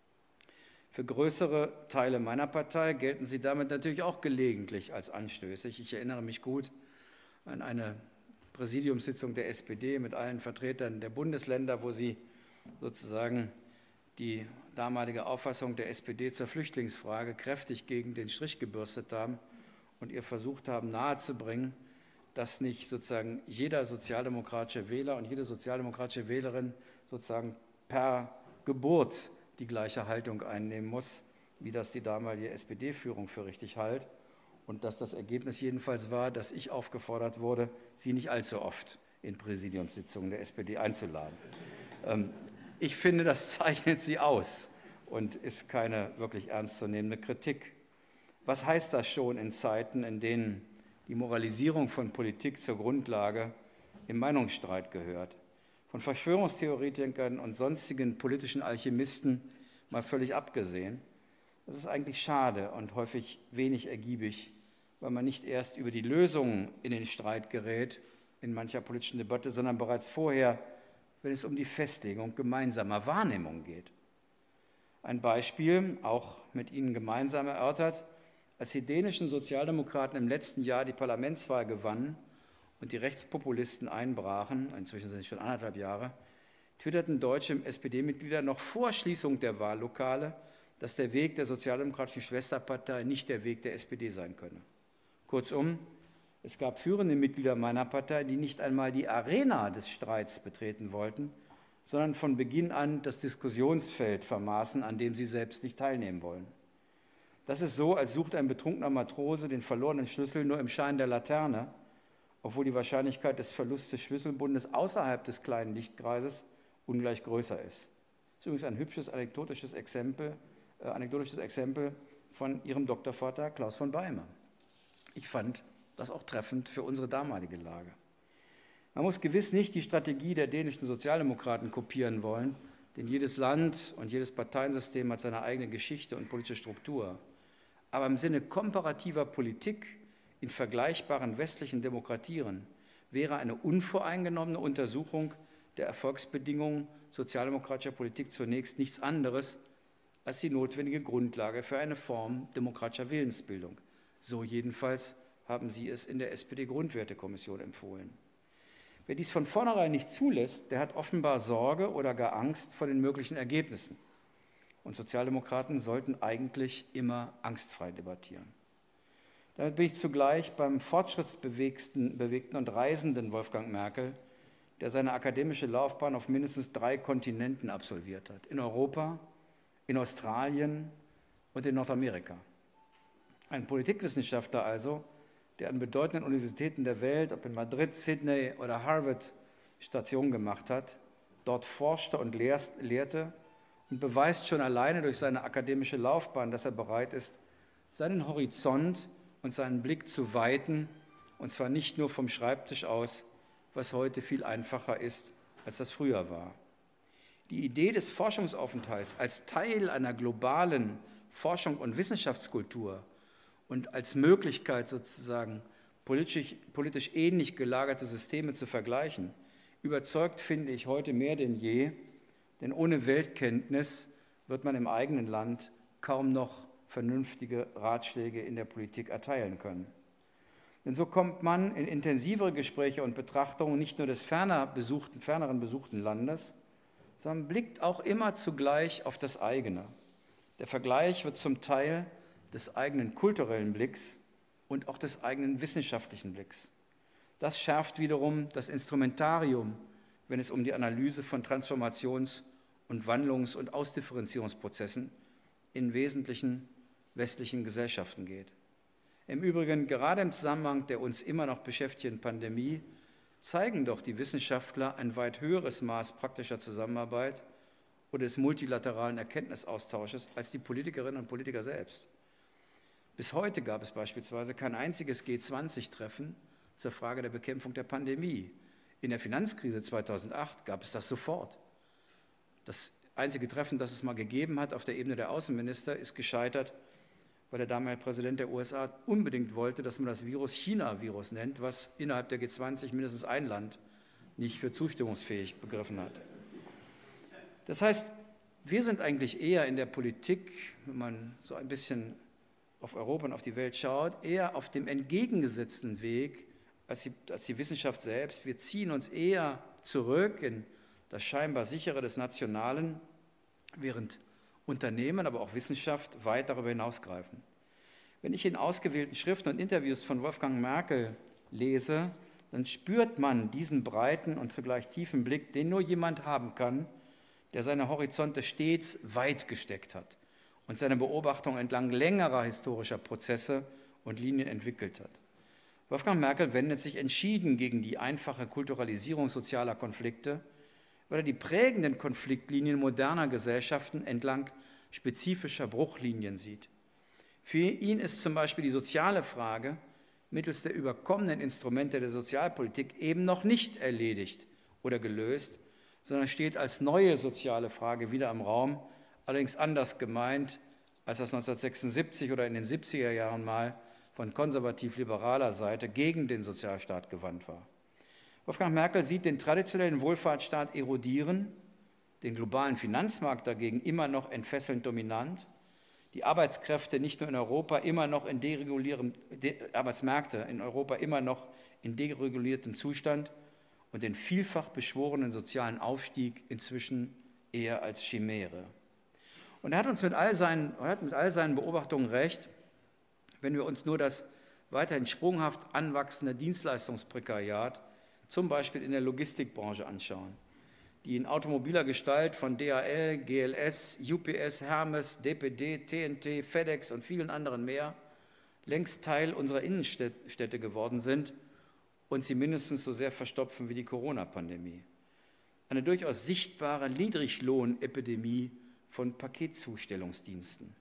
Für größere Teile meiner Partei gelten sie damit natürlich auch gelegentlich als anstößig. Ich erinnere mich gut an eine Präsidiumssitzung der S P D mit allen Vertretern der Bundesländer, wo sie sozusagen die damalige Auffassung der S P D zur Flüchtlingsfrage kräftig gegen den Strich gebürstet haben und ihr versucht haben nahezubringen, dass nicht sozusagen jeder sozialdemokratische Wähler und jede sozialdemokratische Wählerin sozusagen per Geburt die gleiche Haltung einnehmen muss, wie das die damalige S P D-Führung für richtig hält. Und dass das Ergebnis jedenfalls war, dass ich aufgefordert wurde, sie nicht allzu oft in Präsidiumssitzungen der S P D einzuladen. Ähm, ich finde, das zeichnet sie aus und ist keine wirklich ernstzunehmende Kritik. Was heißt das schon in Zeiten, in denen die Moralisierung von Politik zur Grundlage im Meinungsstreit gehört? Von Verschwörungstheoretikern und sonstigen politischen Alchemisten mal völlig abgesehen. Das ist eigentlich schade und häufig wenig ergiebig, weil man nicht erst über die Lösungen in den Streit gerät, in mancher politischen Debatte, sondern bereits vorher wenn es um die Festlegung gemeinsamer Wahrnehmung geht. Ein Beispiel, auch mit Ihnen gemeinsam erörtert: Als die dänischen Sozialdemokraten im letzten Jahr die Parlamentswahl gewannen und die Rechtspopulisten einbrachen, inzwischen sind es schon anderthalb Jahre, twitterten deutsche S P D-Mitglieder noch vor Schließung der Wahllokale, dass der Weg der sozialdemokratischen Schwesterpartei nicht der Weg der S P D sein könne. Kurzum, es gab führende Mitglieder meiner Partei, die nicht einmal die Arena des Streits betreten wollten, sondern von Beginn an das Diskussionsfeld vermaßen, an dem sie selbst nicht teilnehmen wollen. Das ist so, als sucht ein betrunkener Matrose den verlorenen Schlüssel nur im Schein der Laterne, obwohl die Wahrscheinlichkeit des Verlusts des Schlüsselbundes außerhalb des kleinen Lichtkreises ungleich größer ist. Das ist übrigens ein hübsches anekdotisches Exempel, äh, anekdotisches Exempel von Ihrem Doktorvater Klaus von Beimer. Ich fand das auch treffend für unsere damalige Lage. Man muss gewiss nicht die Strategie der dänischen Sozialdemokraten kopieren wollen, denn jedes Land und jedes Parteiensystem hat seine eigene Geschichte und politische Struktur. Aber im Sinne komparativer Politik in vergleichbaren westlichen Demokratien wäre eine unvoreingenommene Untersuchung der Erfolgsbedingungen sozialdemokratischer Politik zunächst nichts anderes als die notwendige Grundlage für eine Form demokratischer Willensbildung. So jedenfalls haben Sie es in der S P D-Grundwertekommission empfohlen. Wer dies von vornherein nicht zulässt, der hat offenbar Sorge oder gar Angst vor den möglichen Ergebnissen. Und Sozialdemokraten sollten eigentlich immer angstfrei debattieren. Damit bin ich zugleich beim fortschrittsbewegten bewegten und reisenden Wolfgang Merkel, der seine akademische Laufbahn auf mindestens drei Kontinenten absolviert hat: in Europa, in Australien und in Nordamerika. Ein Politikwissenschaftler also, der an bedeutenden Universitäten der Welt, ob in Madrid, Sydney oder Harvard, Station gemacht hat, dort forschte und lehrte und beweist schon alleine durch seine akademische Laufbahn, dass er bereit ist, seinen Horizont und seinen Blick zu weiten, und zwar nicht nur vom Schreibtisch aus, was heute viel einfacher ist, als das früher war. Die Idee des Forschungsaufenthalts als Teil einer globalen Forschung- und Wissenschaftskultur und als Möglichkeit, sozusagen politisch, politisch ähnlich gelagerte Systeme zu vergleichen, überzeugt, finde ich, heute mehr denn je, denn ohne Weltkenntnis wird man im eigenen Land kaum noch vernünftige Ratschläge in der Politik erteilen können. Denn so kommt man in intensivere Gespräche und Betrachtungen nicht nur des ferner besuchten, ferneren besuchten Landes, sondern blickt auch immer zugleich auf das eigene. Der Vergleich wird zum Teil des eigenen kulturellen Blicks und auch des eigenen wissenschaftlichen Blicks. Das schärft wiederum das Instrumentarium, wenn es um die Analyse von Transformations- und Wandlungs- und Ausdifferenzierungsprozessen in wesentlichen westlichen Gesellschaften geht. Im Übrigen, gerade im Zusammenhang der uns immer noch beschäftigenden Pandemie, zeigen doch die Wissenschaftler ein weit höheres Maß praktischer Zusammenarbeit oder des multilateralen Erkenntnisaustausches als die Politikerinnen und Politiker selbst. Bis heute gab es beispielsweise kein einziges G zwanzig Treffen zur Frage der Bekämpfung der Pandemie. In der Finanzkrise zweitausendacht gab es das sofort. Das einzige Treffen, das es mal gegeben hat auf der Ebene der Außenminister, ist gescheitert, weil der damalige Präsident der U S A unbedingt wollte, dass man das Virus China-Virus nennt, was innerhalb der G zwanzig mindestens ein Land nicht für zustimmungsfähig begriffen hat. Das heißt, wir sind eigentlich eher in der Politik, wenn man so ein bisschen auf Europa und auf die Welt schaut, eher auf dem entgegengesetzten Weg als die, als die Wissenschaft selbst. Wir ziehen uns eher zurück in das scheinbar Sichere des Nationalen, während Unternehmen, aber auch Wissenschaft weit darüber hinausgreifen. Wenn ich in ausgewählten Schriften und Interviews von Wolfgang Merkel lese, dann spürt man diesen breiten und zugleich tiefen Blick, den nur jemand haben kann, der seine Horizonte stets weit gesteckt hat und seine Beobachtung entlang längerer historischer Prozesse und Linien entwickelt hat. Wolfgang Merkel wendet sich entschieden gegen die einfache Kulturalisierung sozialer Konflikte, weil er die prägenden Konfliktlinien moderner Gesellschaften entlang spezifischer Bruchlinien sieht. Für ihn ist zum Beispiel die soziale Frage mittels der überkommenen Instrumente der Sozialpolitik eben noch nicht erledigt oder gelöst, sondern steht als neue soziale Frage wieder im Raum, allerdings anders gemeint, als das neunzehnhundertsechsundsiebzig oder in den siebziger Jahren mal von konservativ-liberaler Seite gegen den Sozialstaat gewandt war. Wolfgang Merkel sieht den traditionellen Wohlfahrtsstaat erodieren, den globalen Finanzmarkt dagegen immer noch entfesselnd dominant, die Arbeitskräfte nicht nur in Europa immer noch in dereguliertem, De, Arbeitsmärkte in Europa immer noch in dereguliertem Zustand und den vielfach beschworenen sozialen Aufstieg inzwischen eher als Chimäre. Und er hat uns mit all seinen, er hat mit all seinen Beobachtungen recht, wenn wir uns nur das weiterhin sprunghaft anwachsende Dienstleistungsprekariat, zum Beispiel in der Logistikbranche, anschauen, die in automobiler Gestalt von D H L, G L S, U P S, Hermes, D P D, T N T, FedEx und vielen anderen mehr längst Teil unserer Innenstädte geworden sind und sie mindestens so sehr verstopfen wie die Corona-Pandemie. Eine durchaus sichtbare Niedriglohnepidemie von Paketzustellungsdiensten.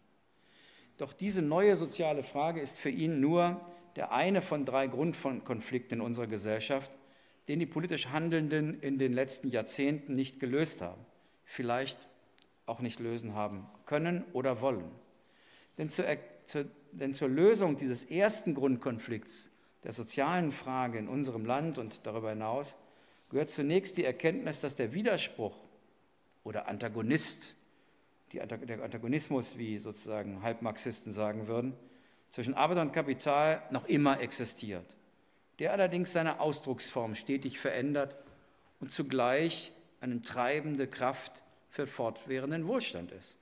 Doch diese neue soziale Frage ist für ihn nur der eine von drei Grundkonflikten in unserer Gesellschaft, den die politisch Handelnden in den letzten Jahrzehnten nicht gelöst haben, vielleicht auch nicht lösen haben können oder wollen. Denn zur, zur, denn zur Lösung dieses ersten Grundkonflikts, der sozialen Frage in unserem Land und darüber hinaus, gehört zunächst die Erkenntnis, dass der Widerspruch oder Antagonist, die, der Antagonismus, wie sozusagen Halbmarxisten sagen würden, zwischen Arbeit und Kapital noch immer existiert, der allerdings seine Ausdrucksform stetig verändert und zugleich eine treibende Kraft für fortwährenden Wohlstand ist.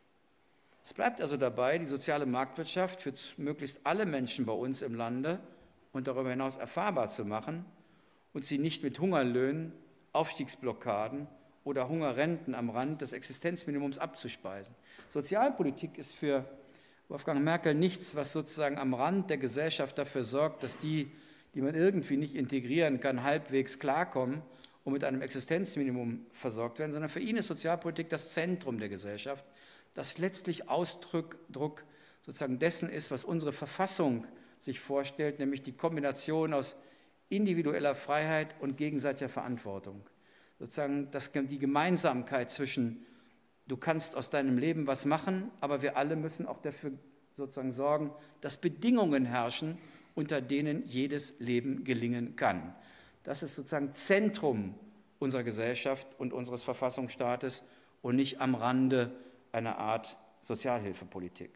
Es bleibt also dabei, die soziale Marktwirtschaft für möglichst alle Menschen bei uns im Lande und darüber hinaus erfahrbar zu machen und sie nicht mit Hungerlöhnen, Aufstiegsblockaden oder Hungerrenten am Rand des Existenzminimums abzuspeisen. Sozialpolitik ist für Wolfgang Merkel nichts, was sozusagen am Rand der Gesellschaft dafür sorgt, dass die, die man irgendwie nicht integrieren kann, halbwegs klarkommen und mit einem Existenzminimum versorgt werden, sondern für ihn ist Sozialpolitik das Zentrum der Gesellschaft, das letztlich Ausdruck sozusagen dessen ist, was unsere Verfassung sich vorstellt, nämlich die Kombination aus individueller Freiheit und gegenseitiger Verantwortung. Sozusagen das, die Gemeinsamkeit zwischen, du kannst aus deinem Leben was machen, aber wir alle müssen auch dafür sozusagen sorgen, dass Bedingungen herrschen, unter denen jedes Leben gelingen kann. Das ist sozusagen Zentrum unserer Gesellschaft und unseres Verfassungsstaates und nicht am Rande einer Art Sozialhilfepolitik.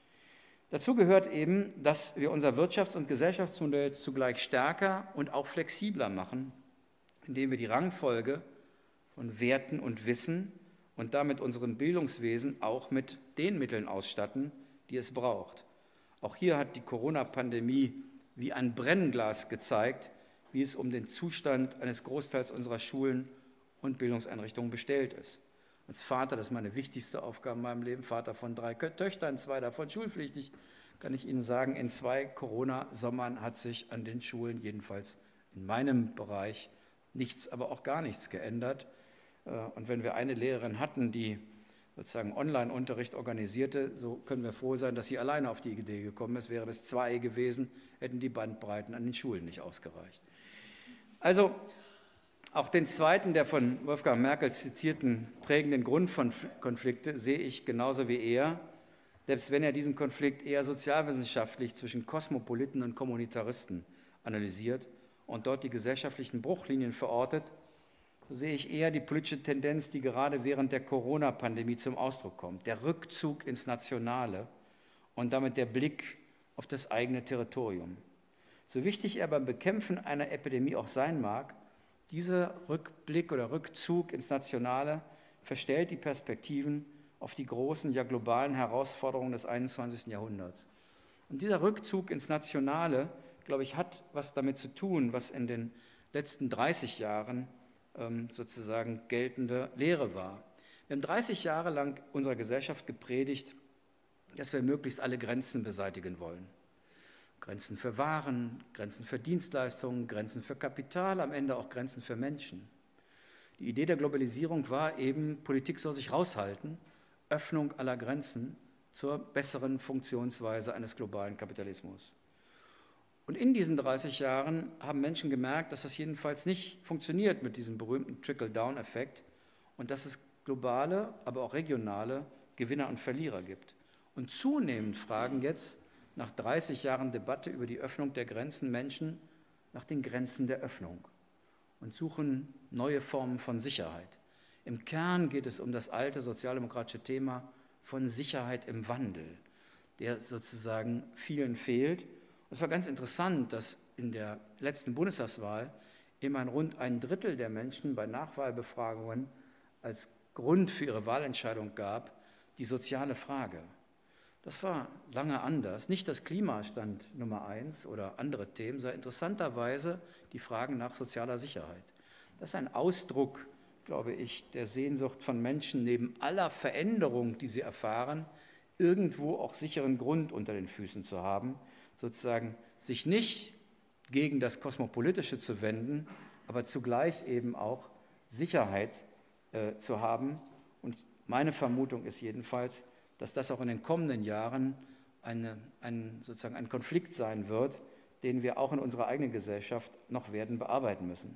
Dazu gehört eben, dass wir unser Wirtschafts- und Gesellschaftsmodell zugleich stärker und auch flexibler machen, indem wir die Rangfolge von Werten und Wissen und damit unseren Bildungswesen auch mit den Mitteln ausstatten, die es braucht. Auch hier hat die Corona-Pandemie wie ein Brennglas gezeigt, wie es um den Zustand eines Großteils unserer Schulen und Bildungseinrichtungen bestellt ist. Als Vater, das ist meine wichtigste Aufgabe in meinem Leben, Vater von drei Töchtern, zwei davon schulpflichtig, kann ich Ihnen sagen, in zwei Corona-Sommern hat sich an den Schulen, jedenfalls in meinem Bereich, nichts, aber auch gar nichts geändert. Und wenn wir eine Lehrerin hatten, die sozusagen Online-Unterricht organisierte, so können wir froh sein, dass sie alleine auf die Idee gekommen ist. Wären es zwei gewesen, hätten die Bandbreiten an den Schulen nicht ausgereicht. Also auch den zweiten der von Wolfgang Merkel zitierten prägenden Grundkonflikte sehe ich genauso wie er, selbst wenn er diesen Konflikt eher sozialwissenschaftlich zwischen Kosmopoliten und Kommunitaristen analysiert und dort die gesellschaftlichen Bruchlinien verortet, so sehe ich eher die politische Tendenz, die gerade während der Corona-Pandemie zum Ausdruck kommt, der Rückzug ins Nationale und damit der Blick auf das eigene Territorium. So wichtig er beim Bekämpfen einer Epidemie auch sein mag, dieser Rückblick oder Rückzug ins Nationale verstellt die Perspektiven auf die großen, ja globalen Herausforderungen des einundzwanzigsten Jahrhunderts. Und dieser Rückzug ins Nationale, glaube ich, hat was damit zu tun, was in den letzten dreißig Jahren ähm, sozusagen geltende Lehre war. Wir haben dreißig Jahre lang unserer Gesellschaft gepredigt, dass wir möglichst alle Grenzen beseitigen wollen. Grenzen für Waren, Grenzen für Dienstleistungen, Grenzen für Kapital, am Ende auch Grenzen für Menschen. Die Idee der Globalisierung war eben, Politik soll sich raushalten, Öffnung aller Grenzen zur besseren Funktionsweise eines globalen Kapitalismus. Und in diesen dreißig Jahren haben Menschen gemerkt, dass das jedenfalls nicht funktioniert mit diesem berühmten Trickle-Down-Effekt und dass es globale, aber auch regionale Gewinner und Verlierer gibt. Und zunehmend fragen jetzt nach dreißig Jahren Debatte über die Öffnung der Grenzen Menschen nach den Grenzen der Öffnung. und suchen neue Formen von Sicherheit. Im Kern geht es um das alte sozialdemokratische Thema von Sicherheit im Wandel, der sozusagen vielen fehlt. Und es war ganz interessant, dass in der letzten Bundestagswahl immerhin rund ein Drittel der Menschen bei Nachwahlbefragungen als Grund für ihre Wahlentscheidung gab, die soziale Frage. Das war lange anders. Nicht das Klima stand Nummer eins oder andere Themen, sondern interessanterweise die Fragen nach sozialer Sicherheit. Das ist ein Ausdruck, glaube ich, der Sehnsucht von Menschen, neben aller Veränderung, die sie erfahren, irgendwo auch sicheren Grund unter den Füßen zu haben, sozusagen sich nicht gegen das Kosmopolitische zu wenden, aber zugleich eben auch Sicherheit äh, zu haben. Und meine Vermutung ist jedenfalls, dass das auch in den kommenden Jahren eine, ein, sozusagen ein Konflikt sein wird, den wir auch in unserer eigenen Gesellschaft noch werden bearbeiten müssen.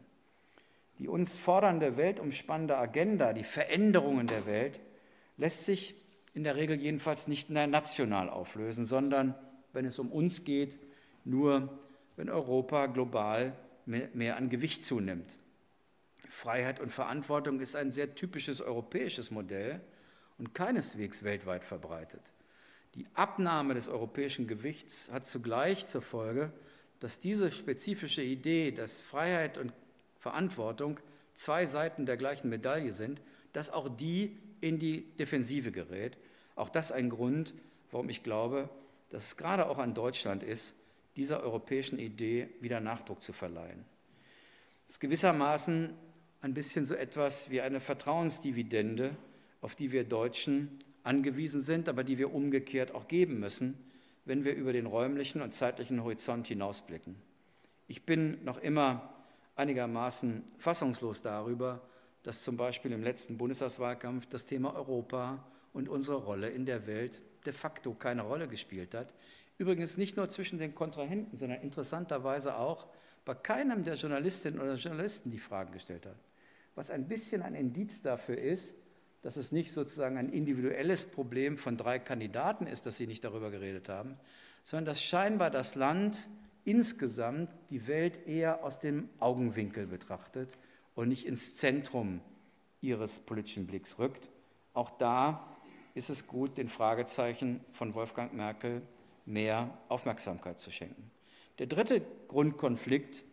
Die uns fordernde, weltumspannende Agenda, die Veränderungen der Welt, lässt sich in der Regel jedenfalls nicht national auflösen, sondern, wenn es um uns geht, nur, wenn Europa global mehr, mehr an Gewicht zunimmt. Freiheit und Verantwortung ist ein sehr typisches europäisches Modell und keineswegs weltweit verbreitet. Die Abnahme des europäischen Gewichts hat zugleich zur Folge, dass diese spezifische Idee, dass Freiheit und Verantwortung zwei Seiten der gleichen Medaille sind, dass auch die in die Defensive gerät. Auch das ein Grund, warum ich glaube, dass es gerade auch an Deutschland ist, dieser europäischen Idee wieder Nachdruck zu verleihen. Es ist gewissermaßen ein bisschen so etwas wie eine Vertrauensdividende, auf die wir Deutschen angewiesen sind, aber die wir umgekehrt auch geben müssen, wenn wir über den räumlichen und zeitlichen Horizont hinausblicken. Ich bin noch immer einigermaßen fassungslos darüber, dass zum Beispiel im letzten Bundestagswahlkampf das Thema Europa und unsere Rolle in der Welt de facto keine Rolle gespielt hat. Übrigens nicht nur zwischen den Kontrahenten, sondern interessanterweise auch bei keinem der Journalistinnen oder Journalisten die Fragen gestellt hat. Was ein bisschen ein Indiz dafür ist, dass es nicht sozusagen ein individuelles Problem von drei Kandidaten ist, dass sie nicht darüber geredet haben, sondern dass scheinbar das Land insgesamt die Welt eher aus dem Augenwinkel betrachtet und nicht ins Zentrum ihres politischen Blicks rückt. Auch da ist es gut, den Fragezeichen von Wolfgang Merkel mehr Aufmerksamkeit zu schenken. Der dritte Grundkonflikt,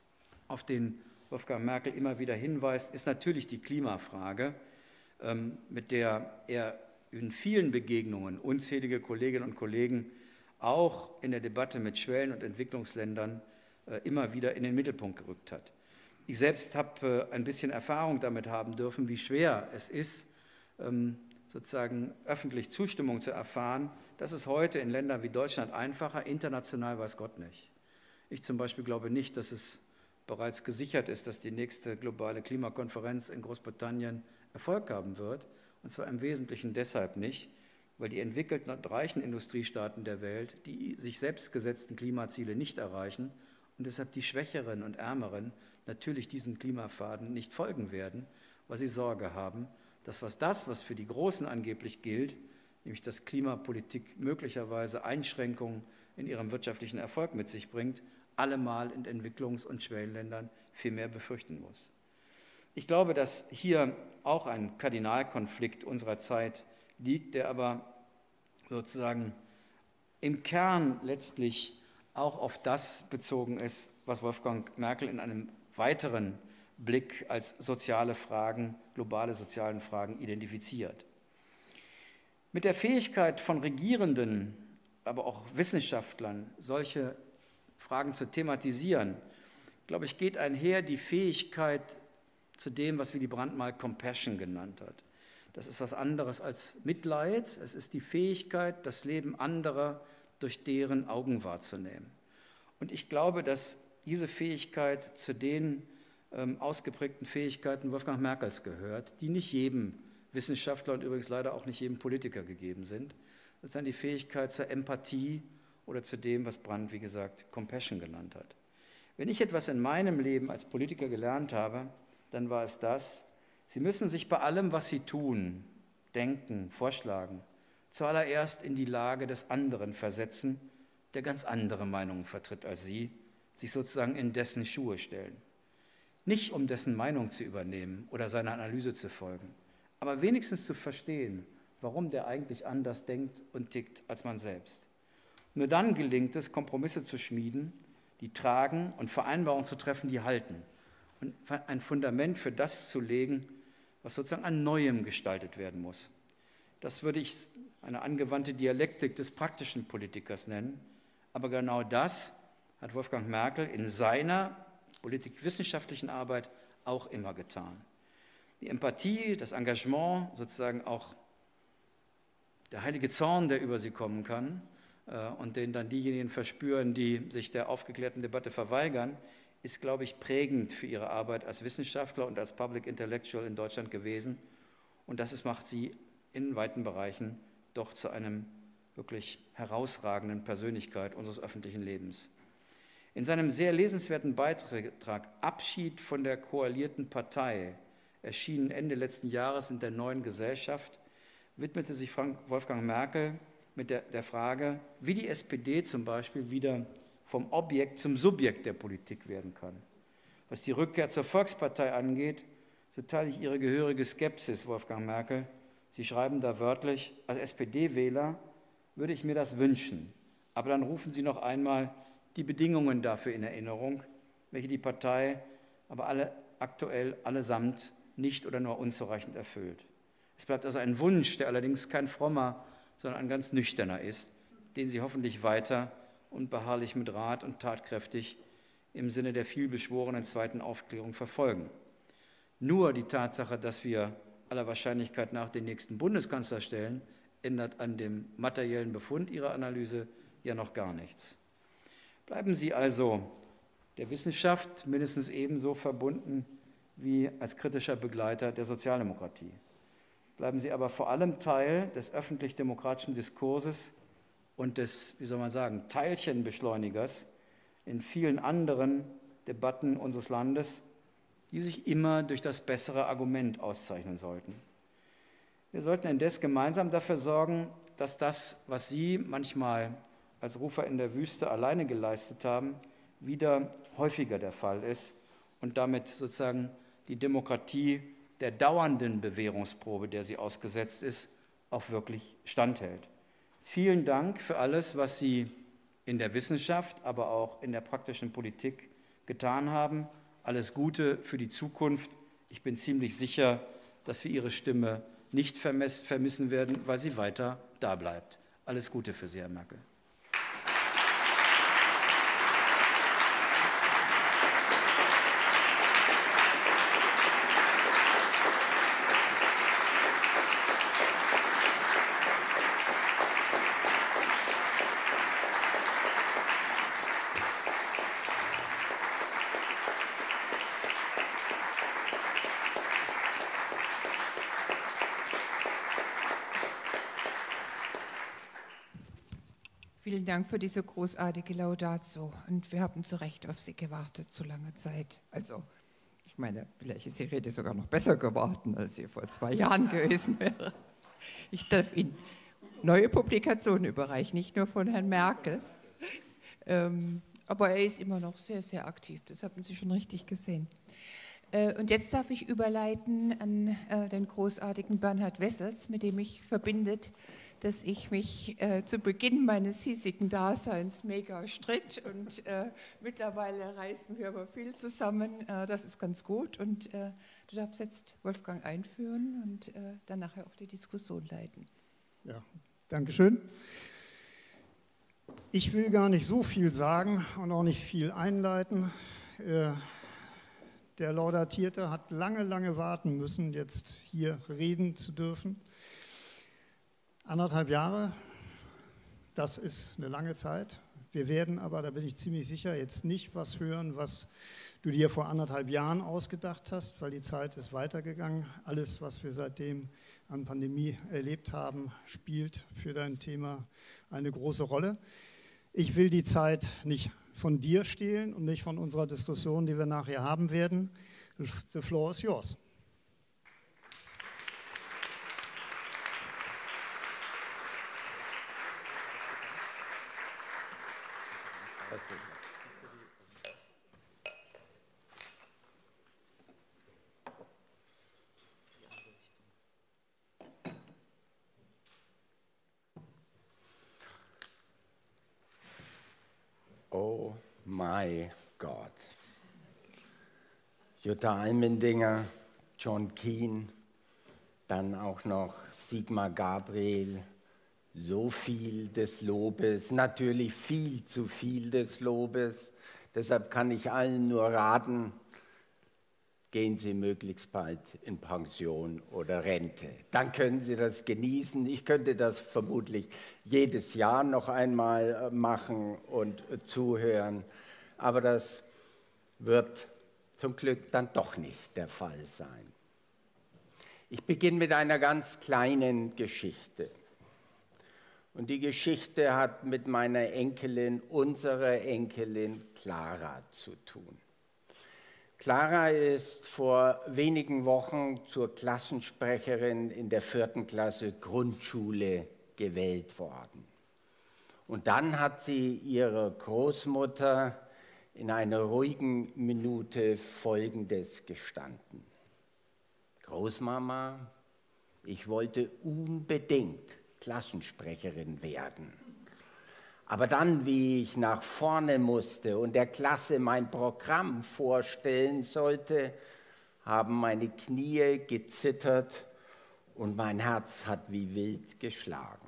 auf den Wolfgang Merkel immer wieder hinweist, ist natürlich die Klimafrage, mit der er in vielen Begegnungen unzählige Kolleginnen und Kollegen auch in der Debatte mit Schwellen- und Entwicklungsländern immer wieder in den Mittelpunkt gerückt hat. Ich selbst habe ein bisschen Erfahrung damit haben dürfen, wie schwer es ist, sozusagen öffentlich Zustimmung zu erfahren. Das ist heute in Ländern wie Deutschland einfacher, international weiß Gott nicht. Ich zum Beispiel glaube nicht, dass es bereits gesichert ist, dass die nächste globale Klimakonferenz in Großbritannien Erfolg haben wird, und zwar im Wesentlichen deshalb nicht, weil die entwickelten und reichen Industriestaaten der Welt die sich selbst gesetzten Klimaziele nicht erreichen und deshalb die Schwächeren und Ärmeren natürlich diesen Klimapfaden nicht folgen werden, weil sie Sorge haben, dass was das, was für die Großen angeblich gilt, nämlich dass Klimapolitik möglicherweise Einschränkungen in ihrem wirtschaftlichen Erfolg mit sich bringt, allemal in Entwicklungs- und Schwellenländern viel mehr befürchten muss. Ich glaube, dass hier auch ein Kardinalkonflikt unserer Zeit liegt, der aber sozusagen im Kern letztlich auch auf das bezogen ist, was Wolfgang Merkel in einem weiteren Blick als soziale Fragen, globale sozialen Fragen identifiziert. Mit der Fähigkeit von Regierenden, aber auch Wissenschaftlern, solche Fragen zu thematisieren, glaube ich, geht einher die Fähigkeit zu dem, was Willy Brandt mal Compassion genannt hat. Das ist was anderes als Mitleid, es ist die Fähigkeit, das Leben anderer durch deren Augen wahrzunehmen. Und ich glaube, dass diese Fähigkeit zu den ähm, ausgeprägten Fähigkeiten Wolfgang Merkels gehört, die nicht jedem Wissenschaftler und übrigens leider auch nicht jedem Politiker gegeben sind. Das ist dann die Fähigkeit zur Empathie oder zu dem, was Brandt, wie gesagt, Compassion genannt hat. Wenn ich etwas in meinem Leben als Politiker gelernt habe, dann war es das: Sie müssen sich bei allem, was Sie tun, denken, vorschlagen, zuallererst in die Lage des anderen versetzen, der ganz andere Meinungen vertritt als Sie, sich sozusagen in dessen Schuhe stellen. Nicht um dessen Meinung zu übernehmen oder seiner Analyse zu folgen, aber wenigstens zu verstehen, warum der eigentlich anders denkt und tickt als man selbst. Nur dann gelingt es, Kompromisse zu schmieden, die tragen und Vereinbarungen zu treffen, die halten und ein Fundament für das zu legen, was sozusagen an Neuem gestaltet werden muss. Das würde ich eine angewandte Dialektik des praktischen Politikers nennen, aber genau das hat Wolfgang Merkel in seiner politikwissenschaftlichen Arbeit auch immer getan. Die Empathie, das Engagement, sozusagen auch der heilige Zorn, der über sie kommen kann äh, und den dann diejenigen verspüren, die sich der aufgeklärten Debatte verweigern, ist, glaube ich, prägend für ihre Arbeit als Wissenschaftler und als Public Intellectual in Deutschland gewesen. Und das ist, macht sie in weiten Bereichen doch zu einem wirklich herausragenden Persönlichkeit unseres öffentlichen Lebens. In seinem sehr lesenswerten Beitrag Abschied von der koalierten Partei, erschienen Ende letzten Jahres in der Neuen Gesellschaft, widmete sich Frank Wolfgang Merkel mit der, der Frage, wie die S P D zum Beispiel wieder vom Objekt zum Subjekt der Politik werden kann. Was die Rückkehr zur Volkspartei angeht, so teile ich Ihre gehörige Skepsis, Wolfgang Merkel. Sie schreiben da wörtlich, als S P D-Wähler würde ich mir das wünschen, aber dann rufen Sie noch einmal die Bedingungen dafür in Erinnerung, welche die Partei aber alle aktuell allesamt nicht oder nur unzureichend erfüllt. Es bleibt also ein Wunsch, der allerdings kein frommer, sondern ein ganz nüchterner ist, den Sie hoffentlich weiter und beharrlich mit Rat und tatkräftig im Sinne der vielbeschworenen zweiten Aufklärung verfolgen. Nur die Tatsache, dass wir aller Wahrscheinlichkeit nach den nächsten Bundeskanzler stellen, ändert an dem materiellen Befund Ihrer Analyse ja noch gar nichts. Bleiben Sie also der Wissenschaft mindestens ebenso verbunden wie als kritischer Begleiter der Sozialdemokratie. Bleiben Sie aber vor allem Teil des öffentlich-demokratischen Diskurses und des, wie soll man sagen, Teilchenbeschleunigers in vielen anderen Debatten unseres Landes, die sich immer durch das bessere Argument auszeichnen sollten. Wir sollten indes gemeinsam dafür sorgen, dass das, was Sie manchmal als Rufer in der Wüste alleine geleistet haben, wieder häufiger der Fall ist und damit sozusagen die Demokratie der dauernden Bewährungsprobe, der sie ausgesetzt ist, auch wirklich standhält. Vielen Dank für alles, was Sie in der Wissenschaft, aber auch in der praktischen Politik getan haben. Alles Gute für die Zukunft. Ich bin ziemlich sicher, dass wir Ihre Stimme nicht vermissen werden, weil sie weiter da bleibt. Alles Gute für Sie, Herr Merkel. Vielen Dank für diese großartige Laudatio. Und wir haben zu Recht auf Sie gewartet, so lange Zeit. Also, ich meine, vielleicht ist die Rede sogar noch besser geworden, als sie vor zwei Jahren gewesen wäre. Ich darf Ihnen neue Publikationen überreichen, nicht nur von Herrn Merkel. Ähm, aber er ist immer noch sehr, sehr aktiv. Das haben Sie schon richtig gesehen. Äh, und jetzt darf ich überleiten an äh, den großartigen Bernhard Wessels, mit dem ich verbindet, dass ich mich äh, zu Beginn meines hiesigen Daseins mega stritt und äh, mittlerweile reisen wir aber viel zusammen. Äh, das ist ganz gut und äh, du darfst jetzt Wolfgang einführen und äh, dann nachher auch die Diskussion leiten. Ja, danke schön. Ich will gar nicht so viel sagen und auch nicht viel einleiten. Äh, der Laudatierte hat lange, lange warten müssen, jetzt hier reden zu dürfen. Anderthalb Jahre, das ist eine lange Zeit. Wir werden aber, da bin ich ziemlich sicher, jetzt nicht was hören, was du dir vor anderthalb Jahren ausgedacht hast, weil die Zeit ist weitergegangen. Alles, was wir seitdem an Pandemie erlebt haben, spielt für dein Thema eine große Rolle. Ich will die Zeit nicht von dir stehlen und nicht von unserer Diskussion, die wir nachher haben werden. The floor is yours. my God. Jutta Allmendinger, John Keane, dann auch noch Sigmar Gabriel, so viel des Lobes, natürlich viel zu viel des Lobes. Deshalb kann ich allen nur raten, gehen Sie möglichst bald in Pension oder Rente. Dann können Sie das genießen. Ich könnte das vermutlich jedes Jahr noch einmal machen und zuhören. Aber das wird zum Glück dann doch nicht der Fall sein. Ich beginne mit einer ganz kleinen Geschichte. Und die Geschichte hat mit meiner Enkelin, unserer Enkelin Clara zu tun. Clara ist vor wenigen Wochen zur Klassensprecherin in der vierten Klasse Grundschule gewählt worden. Und dann hat sie ihrer Großmutter in einer ruhigen Minute Folgendes gestanden. Großmama, ich wollte unbedingt Klassensprecherin werden. Aber dann, wie ich nach vorne musste und der Klasse mein Programm vorstellen sollte, haben meine Knie gezittert und mein Herz hat wie wild geschlagen.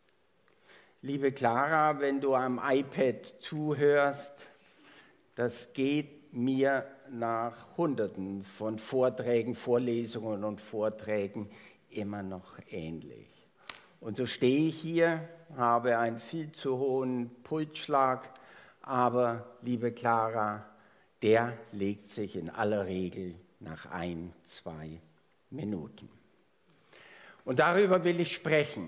Liebe Clara, wenn du am iPad zuhörst, das geht mir nach Hunderten von Vorträgen, Vorlesungen und Vorträgen immer noch ähnlich. Und so stehe ich hier, habe einen viel zu hohen Pulsschlag, aber, liebe Clara, der legt sich in aller Regel nach ein, zwei Minuten. Und darüber will ich sprechen.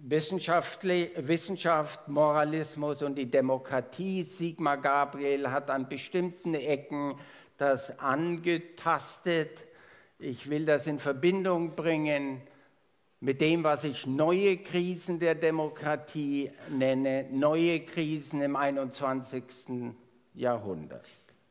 Wissenschaft, Moralismus und die Demokratie. Sigmar Gabriel hat an bestimmten Ecken das angetastet. Ich will das in Verbindung bringen mit dem, was ich neue Krisen der Demokratie nenne, neue Krisen im einundzwanzigsten Jahrhundert.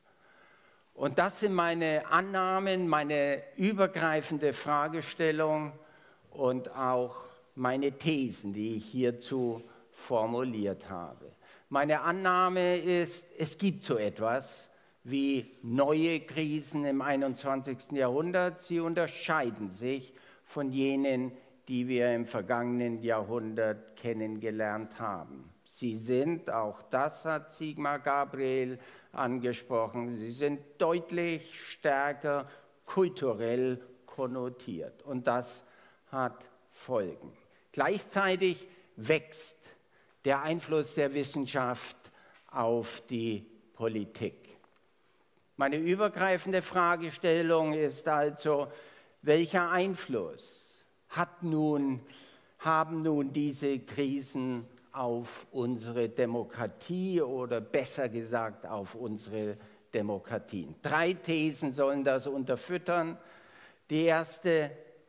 Und das sind meine Annahmen, meine übergreifende Fragestellung und auch meine Thesen, die ich hierzu formuliert habe. Meine Annahme ist, es gibt so etwas wie neue Krisen im einundzwanzigsten Jahrhundert. Sie unterscheiden sich von jenen, die wir im vergangenen Jahrhundert kennengelernt haben. Sie sind, auch das hat Sigmar Gabriel angesprochen, sie sind deutlich stärker kulturell konnotiert. Und das hat Folgen. Gleichzeitig wächst der Einfluss der Wissenschaft auf die Politik. Meine übergreifende Fragestellung ist also, welcher Einfluss hat nun, haben nun diese Krisen auf unsere Demokratie oder besser gesagt auf unsere Demokratien? Drei Thesen sollen das unterfüttern. Die erste: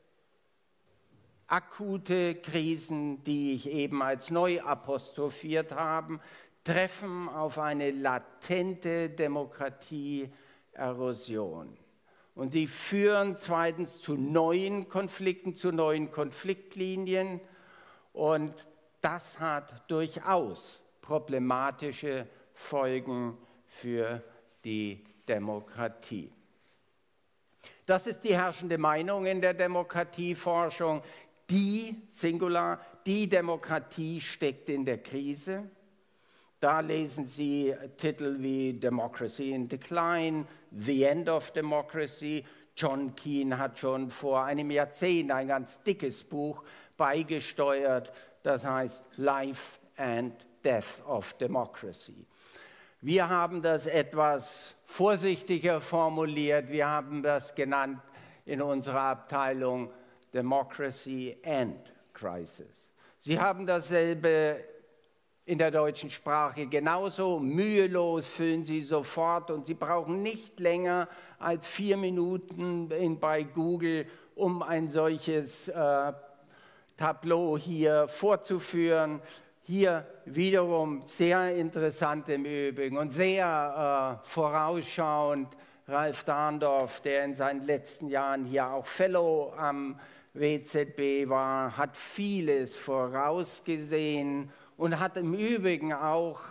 akute Krisen, die ich eben als neu apostrophiert habe, treffen auf eine latente Demokratieerosion. Und sie führen zweitens zu neuen Konflikten, zu neuen Konfliktlinien. Und das hat durchaus problematische Folgen für die Demokratie. Das ist die herrschende Meinung in der Demokratieforschung. Die, Singular, die Demokratie steckt in der Krise. Da lesen Sie Titel wie Democracy in Decline, The End of Democracy. John Keane hat schon vor einem Jahrzehnt ein ganz dickes Buch beigesteuert, das heißt Life and Death of Democracy. Wir haben das etwas vorsichtiger formuliert, wir haben das genannt in unserer Abteilung Democracy and Crisis. Sie haben dasselbe in der deutschen Sprache genauso, mühelos füllen Sie sofort und Sie brauchen nicht länger als vier Minuten in, bei Google, um ein solches äh, Tableau hier vorzuführen. Hier wiederum sehr interessant im Übrigen und sehr äh, vorausschauend. Ralf Dahndorf, der in seinen letzten Jahren hier auch Fellow am W Z B war, hat vieles vorausgesehen und hat im Übrigen auch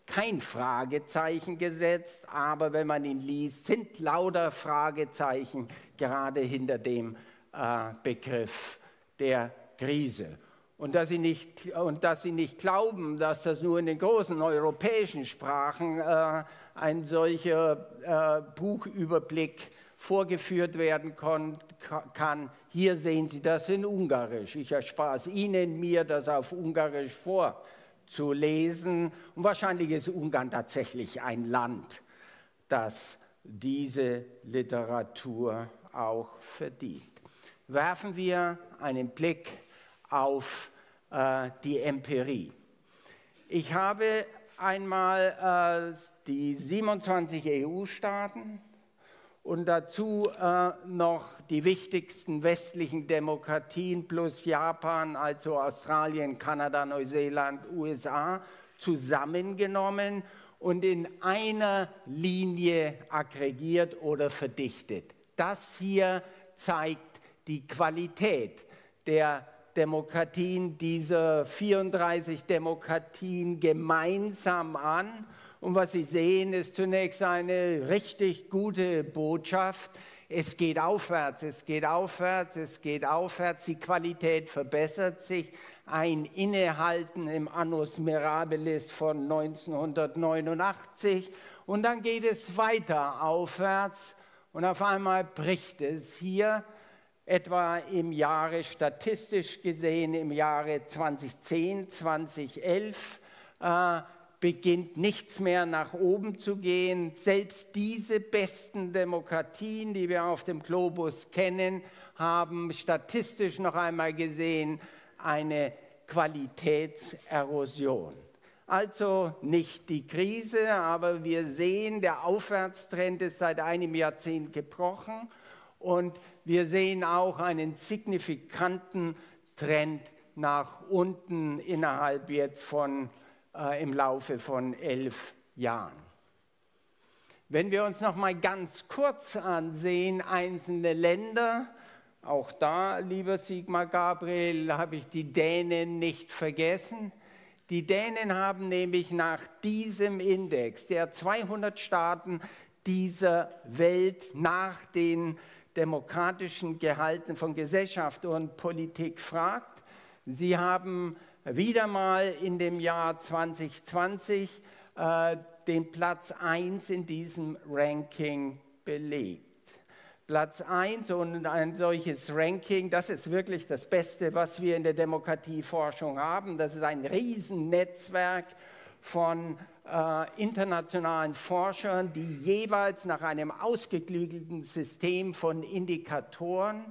kein Fragezeichen gesetzt, aber wenn man ihn liest, sind lauter Fragezeichen gerade hinter dem äh, Begriff der Krise. Und dass, sie nicht, und dass sie nicht glauben, dass das nur in den großen europäischen Sprachen äh, ein solcher äh, Buchüberblick vorgeführt werden kann. Hier sehen Sie das in Ungarisch. Ich erspare es Ihnen, mir das auf Ungarisch vorzulesen. Und wahrscheinlich ist Ungarn tatsächlich ein Land, das diese Literatur auch verdient. Werfen wir einen Blick auf äh, die Empirie. Ich habe einmal äh, die siebenundzwanzig E U-Staaten und dazu äh, noch die wichtigsten westlichen Demokratien plus Japan, also Australien, Kanada, Neuseeland, U S A, zusammengenommen und in einer Linie aggregiert oder verdichtet. Das hier zeigt die Qualität der Demokratien, dieser vierunddreißig Demokratien gemeinsam an. Und was Sie sehen, ist zunächst eine richtig gute Botschaft. Es geht aufwärts, es geht aufwärts, es geht aufwärts, die Qualität verbessert sich. Ein Innehalten im Annus Mirabilis von neunzehnhundertneunundachtzig und dann geht es weiter aufwärts und auf einmal bricht es hier. Etwa im Jahre, statistisch gesehen, im Jahre zweitausendzehn, zweitausendelf äh, beginnt nichts mehr nach oben zu gehen. Selbst diese besten Demokratien, die wir auf dem Globus kennen, haben statistisch noch einmal gesehen eine Qualitätserosion. Also nicht die Krise, aber wir sehen, der Aufwärtstrend ist seit einem Jahrzehnt gebrochen. Und wir sehen auch einen signifikanten Trend nach unten innerhalb jetzt von, äh, im Laufe von elf Jahren. Wenn wir uns noch mal ganz kurz ansehen, einzelne Länder, auch da, lieber Sigmar Gabriel, habe ich die Dänen nicht vergessen. Die Dänen haben nämlich nach diesem Index der zweihundert Staaten dieser Welt nach den demokratischen Gehalten von Gesellschaft und Politik fragt. Sie haben wieder mal in dem Jahr zwanzig zwanzig äh, den Platz eins in diesem Ranking belegt. Platz eins und ein solches Ranking, das ist wirklich das Beste, was wir in der Demokratieforschung haben. Das ist ein Riesennetzwerk von äh, internationalen Forschern, die jeweils nach einem ausgeklügelten System von Indikatoren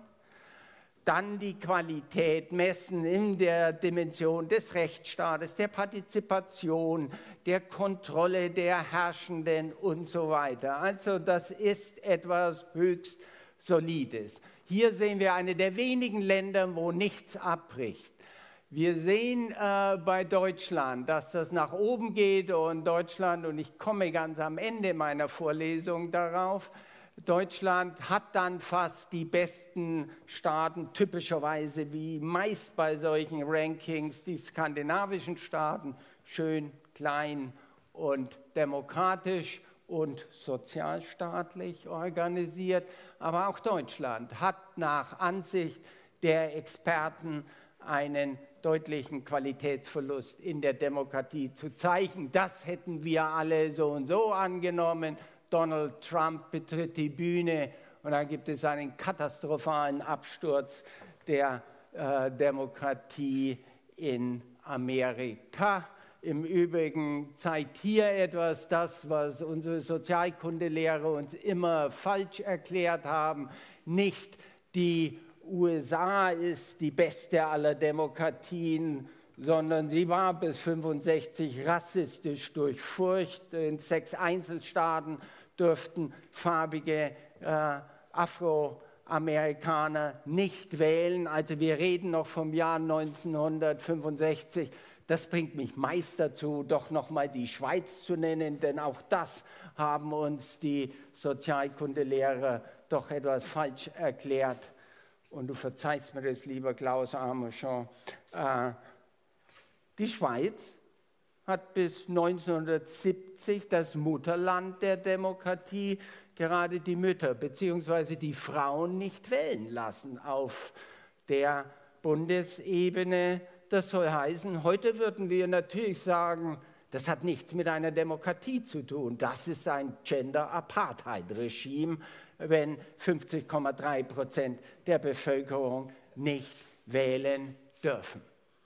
dann die Qualität messen in der Dimension des Rechtsstaates, der Partizipation, der Kontrolle der Herrschenden und so weiter. Also das ist etwas höchst Solides. Hier sehen wir eine der wenigen Länder, wo nichts abbricht. Wir sehen äh, bei Deutschland, dass das nach oben geht und Deutschland, und ich komme ganz am Ende meiner Vorlesung darauf, Deutschland hat dann fast die besten Staaten, typischerweise wie meist bei solchen Rankings, die skandinavischen Staaten, schön klein und demokratisch und sozialstaatlich organisiert. Aber auch Deutschland hat nach Ansicht der Experten einen deutlichen Qualitätsverlust in der Demokratie zu zeichnen. Das hätten wir alle so und so angenommen. Donald Trump betritt die Bühne und dann gibt es einen katastrophalen Absturz der äh, Demokratie in Amerika. Im Übrigen zeigt hier etwas das, was unsere Sozialkundelehrer uns immer falsch erklärt haben. Nicht die U S A ist die beste aller Demokratien, sondern sie war bis fünfundsechzig rassistisch durchfurcht. In sechs Einzelstaaten durften farbige äh, Afroamerikaner nicht wählen. Also wir reden noch vom Jahr neunzehnhundertfünfundsechzig. Das bringt mich meist dazu, doch noch mal die Schweiz zu nennen, denn auch das haben uns die Sozialkundelehrer doch etwas falsch erklärt. Und du verzeihst mir das, lieber Klaus Armuchon. Äh, die Schweiz hat bis neunzehnhundertsiebzig das Mutterland der Demokratie gerade die Mütter bzw. die Frauen nicht wählen lassen auf der Bundesebene. Das soll heißen, heute würden wir natürlich sagen, das hat nichts mit einer Demokratie zu tun. Das ist ein Gender-Apartheid-Regime, wenn fünfzig Komma drei Prozent der Bevölkerung nicht wählen dürfen.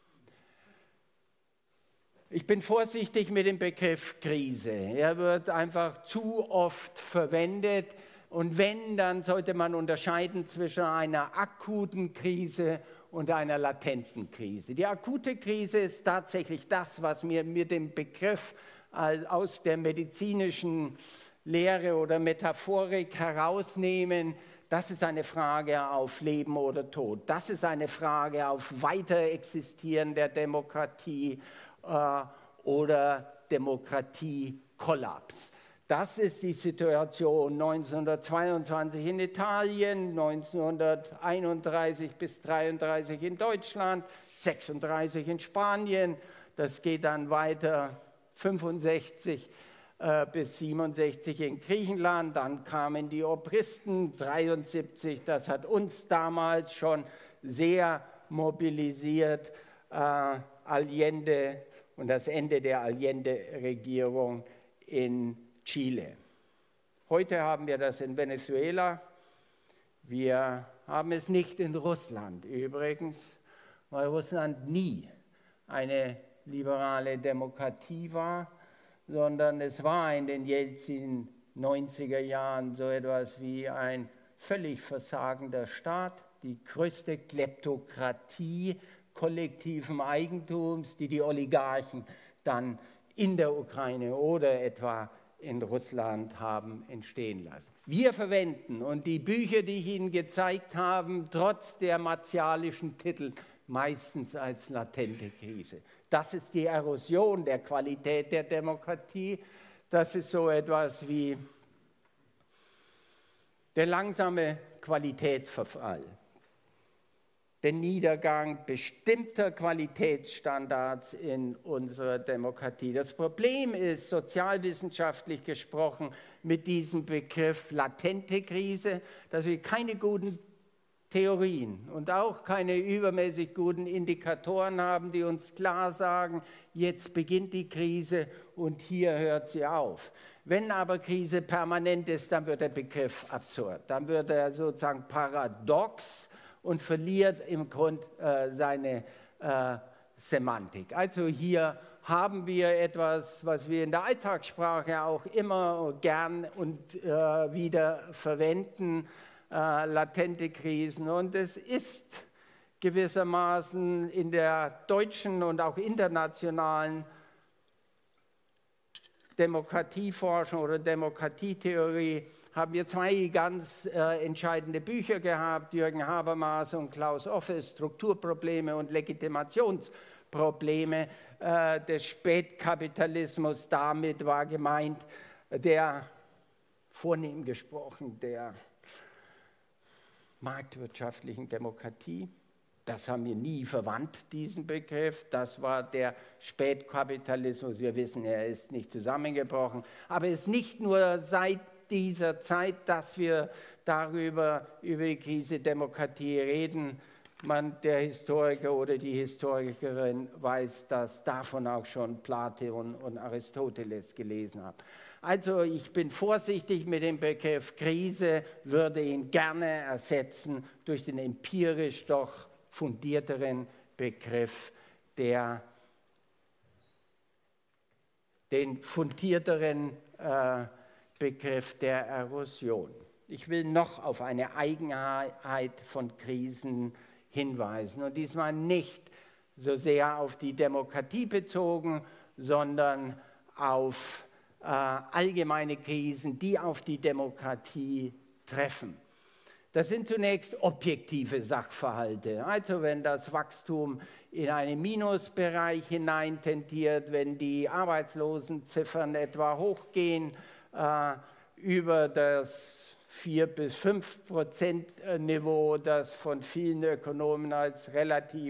Ich bin vorsichtig mit dem Begriff Krise. Er wird einfach zu oft verwendet. Und wenn, dann sollte man unterscheiden zwischen einer akuten Krise und einer latenten Krise. Die akute Krise ist tatsächlich das, was wir mit dem Begriff aus der medizinischen Lehre oder Metaphorik herausnehmen. Das ist eine Frage auf Leben oder Tod. Das ist eine Frage auf Weiterexistieren der Demokratie äh, oder Demokratiekollaps. Das ist die Situation neunzehnhundertzweiundzwanzig in Italien, neunzehnhunderteinunddreißig bis dreiunddreißig in Deutschland, sechsunddreißig in Spanien. Das geht dann weiter fünfundsechzig äh, bis siebenundsechzig in Griechenland. Dann kamen die Obristen, dreiundsiebzig. Das hat uns damals schon sehr mobilisiert. Äh, Allende und das Ende der Allende-Regierung in Chile. Heute haben wir das in Venezuela. Wir haben es nicht in Russland übrigens, weil Russland nie eine liberale Demokratie war, sondern es war in den Jelzin neunziger Jahren so etwas wie ein völlig versagender Staat, die größte Kleptokratie kollektiven Eigentums, die die Oligarchen dann in der Ukraine oder etwa in Russland haben entstehen lassen. Wir verwenden, und die Bücher, die ich Ihnen gezeigt habe, trotz der martialischen Titel, meistens als latente Krise. Das ist die Erosion der Qualität der Demokratie. Das ist so etwas wie der langsame Qualitätsverfall, der Niedergang bestimmter Qualitätsstandards in unserer Demokratie. Das Problem ist, sozialwissenschaftlich gesprochen, mit diesem Begriff latente Krise, dass wir keine guten Theorien und auch keine übermäßig guten Indikatoren haben, die uns klar sagen, jetzt beginnt die Krise und hier hört sie auf. Wenn aber Krise permanent ist, dann wird der Begriff absurd, dann wird er sozusagen paradox und verliert im Grunde äh, seine äh, Semantik. Also hier haben wir etwas, was wir in der Alltagssprache auch immer gern und äh, wieder verwenden, äh, latente Krisen. Und es ist gewissermaßen in der deutschen und auch internationalen Demokratieforschung oder Demokratietheorie haben wir zwei ganz äh, entscheidende Bücher gehabt, Jürgen Habermas und Klaus Offe, Strukturprobleme und Legitimationsprobleme äh, des Spätkapitalismus. Damit war gemeint der, vornehm gesprochen, der marktwirtschaftlichen Demokratie. Das haben wir nie verwandt, diesen Begriff. Das war der Spätkapitalismus. Wir wissen, er ist nicht zusammengebrochen. Aber es ist nicht nur seit dieser Zeit, dass wir darüber, über die Krise Demokratie reden. Man, der Historiker oder die Historikerin weiß, dass davon auch schon Platon und Aristoteles gelesen haben. Also ich bin vorsichtig mit dem Begriff Krise, würde ihn gerne ersetzen durch den empirisch doch fundierteren Begriff der, den fundierteren äh, Begriff der Erosion. Ich will noch auf eine Eigenheit von Krisen hinweisen und diesmal nicht so sehr auf die Demokratie bezogen, sondern auf äh, allgemeine Krisen, die auf die Demokratie treffen. Das sind zunächst objektive Sachverhalte. Also wenn das Wachstum in einen Minusbereich hinein tendiert, wenn die Arbeitslosenziffern etwa hochgehen, äh, über das vier bis fünf Prozent Niveau, das von vielen Ökonomen als relativ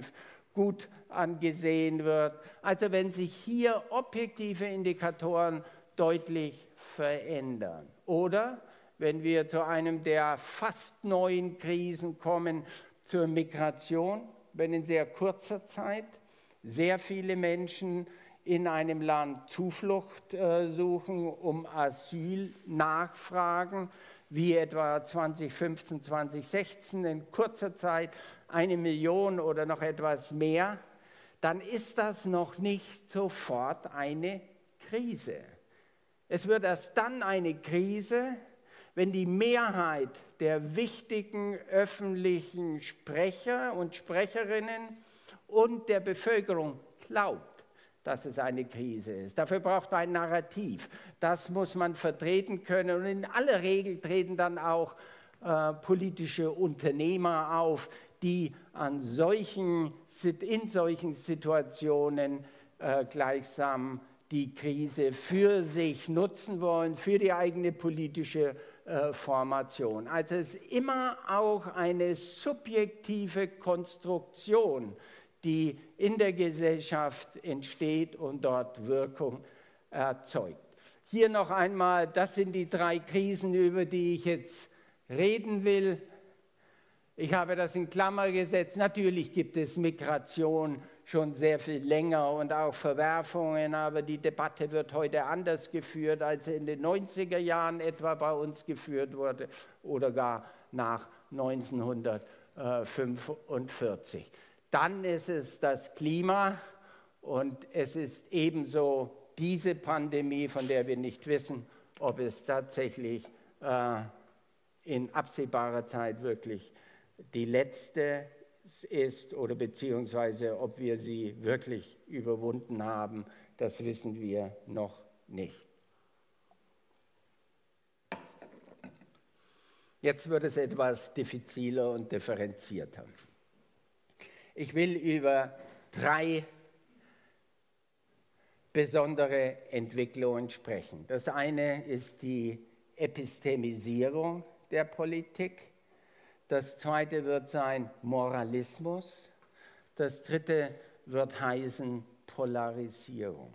gut angesehen wird. Also wenn sich hier objektive Indikatoren deutlich verändern. Oder wenn wir zu einem der fast neuen Krisen kommen, zur Migration, wenn in sehr kurzer Zeit sehr viele Menschen in einem Land Zuflucht äh, suchen, um Asyl nachfragen, wie etwa zwanzig fünfzehn, zwanzig sechzehn, in kurzer Zeit eine Million oder noch etwas mehr, dann ist das noch nicht sofort eine Krise. Es wird erst dann eine Krise, wenn die Mehrheit der wichtigen öffentlichen Sprecher und Sprecherinnen und der Bevölkerung glaubt, dass es eine Krise ist. Dafür braucht man ein Narrativ. Das muss man vertreten können. Und in aller Regel treten dann auch äh, politische Unternehmer auf, die an solchen, in solchen Situationen äh, gleichsam die Krise für sich nutzen wollen, für die eigene politische äh, Formation. Also es ist immer auch eine subjektive Konstruktion, die in der Gesellschaft entsteht und dort Wirkung erzeugt. Hier noch einmal, das sind die drei Krisen, über die ich jetzt reden will. Ich habe das in Klammer gesetzt. Natürlich gibt es Migration schon sehr viel länger und auch Verwerfungen, aber die Debatte wird heute anders geführt, als sie in den neunziger Jahren etwa bei uns geführt wurde oder gar nach neunzehnhundertfünfundvierzig. Dann ist es das Klima und es ist ebenso diese Pandemie, von der wir nicht wissen, ob es tatsächlich äh, in absehbarer Zeit wirklich die letzte ist oder beziehungsweise ob wir sie wirklich überwunden haben, das wissen wir noch nicht. Jetzt wird es etwas diffiziler und differenzierter. Ich will über drei besondere Entwicklungen sprechen. Das eine ist die Epistemisierung der Politik. Das zweite wird sein Moralismus. Das dritte wird heißen Polarisierung.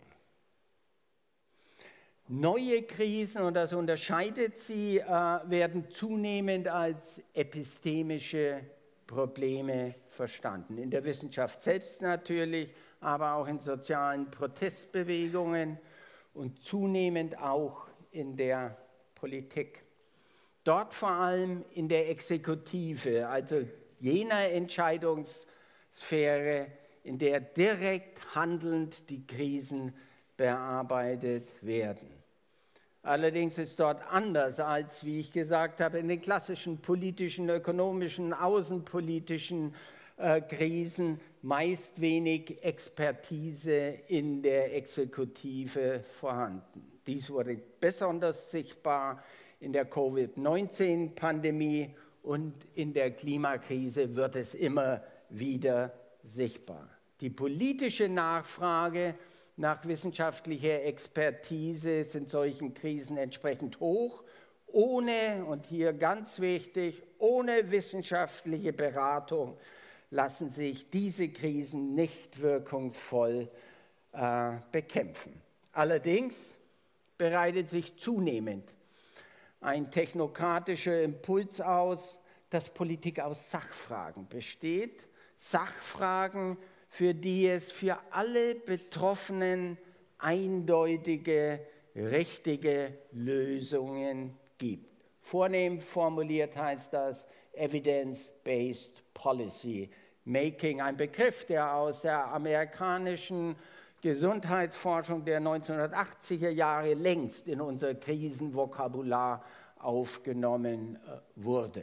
Neue Krisen, und das unterscheidet sie, äh, werden zunehmend als epistemische Probleme verstanden. In der Wissenschaft selbst natürlich, aber auch in sozialen Protestbewegungen und zunehmend auch in der Politik. Dort vor allem in der Exekutive, also jener Entscheidungssphäre, in der direkt handelnd die Krisen bearbeitet werden. Allerdings ist dort anders als, wie ich gesagt habe, in den klassischen politischen, ökonomischen, außenpolitischen äh, Krisen meist wenig Expertise in der Exekutive vorhanden. Dies wurde besonders sichtbar in der Covid neunzehn Pandemie und in der Klimakrise wird es immer wieder sichtbar. Die politische Nachfrage nach wissenschaftlicher Expertise ist in solchen Krisen entsprechend hoch, ohne, und hier ganz wichtig, ohne wissenschaftliche Beratung lassen sich diese Krisen nicht wirkungsvoll äh, bekämpfen. Allerdings breitet sich zunehmend ein technokratischer Impuls aus, dass Politik aus Sachfragen besteht, Sachfragen, für die es für alle Betroffenen eindeutige, richtige Lösungen gibt. Vornehm formuliert heißt das Evidence-Based Policy Making, ein Begriff, der aus der amerikanischen Gesundheitsforschung der neunzehnhundertachtziger Jahre längst in unser Krisenvokabular aufgenommen wurde.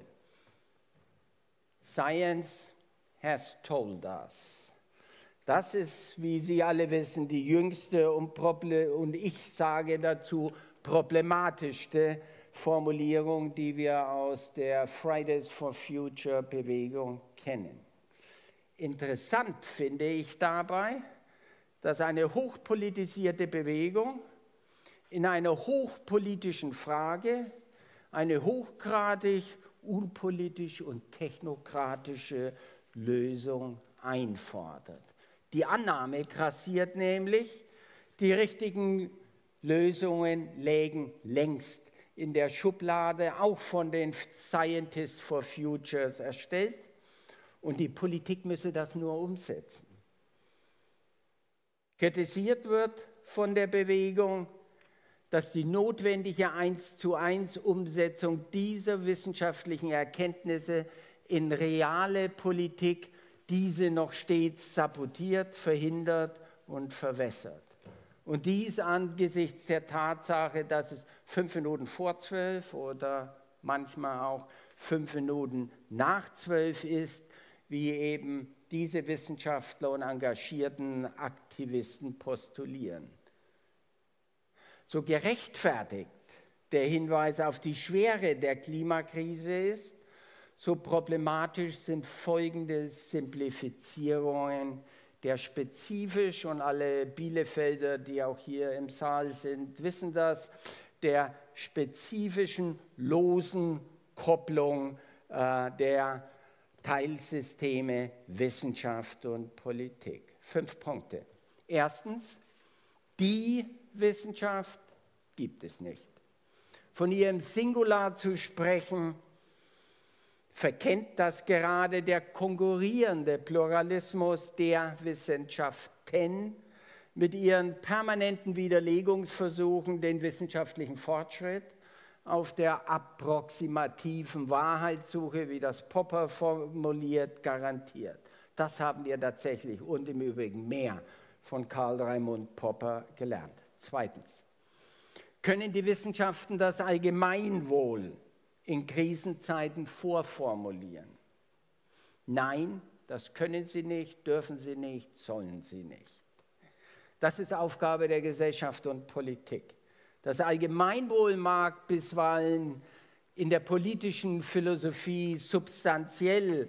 Science has told us. Das ist, wie Sie alle wissen, die jüngste und, und ich sage dazu problematischste Formulierung, die wir aus der Fridays for Future Bewegung kennen. Interessant finde ich dabei, dass eine hochpolitisierte Bewegung in einer hochpolitischen Frage eine hochgradig unpolitische und technokratische Lösung einfordert. Die Annahme grassiert nämlich, die richtigen Lösungen lägen längst in der Schublade, auch von den Scientists for Futures erstellt, und die Politik müsse das nur umsetzen. Kritisiert wird von der Bewegung, dass die notwendige eins zu eins Umsetzung dieser wissenschaftlichen Erkenntnisse in reale Politik diese noch stets sabotiert, verhindert und verwässert. Und dies angesichts der Tatsache, dass es fünf Minuten vor zwölf oder manchmal auch fünf Minuten nach zwölf ist, wie eben diese Wissenschaftler und engagierten Aktivisten postulieren. So gerechtfertigt der Hinweis auf die Schwere der Klimakrise ist, so problematisch sind folgende Simplifizierungen der spezifisch, und alle Bielefelder, die auch hier im Saal sind, wissen das, der spezifischen losen Kopplung äh, der Teilsysteme Wissenschaft und Politik. Fünf Punkte. Erstens, die Wissenschaft gibt es nicht. Von ihrem Singular zu sprechen, verkennt das gerade der konkurrierende Pluralismus der Wissenschaften mit ihren permanenten Widerlegungsversuchen den wissenschaftlichen Fortschritt auf der approximativen Wahrheitssuche, wie das Popper formuliert, garantiert. Das haben wir tatsächlich und im Übrigen mehr von Karl Raimund Popper gelernt. Zweitens, können die Wissenschaften das Allgemeinwohl in Krisenzeiten vorformulieren? Nein, das können sie nicht, dürfen sie nicht, sollen sie nicht. Das ist Aufgabe der Gesellschaft und Politik. Das Allgemeinwohl mag bisweilen in der politischen Philosophie substanziell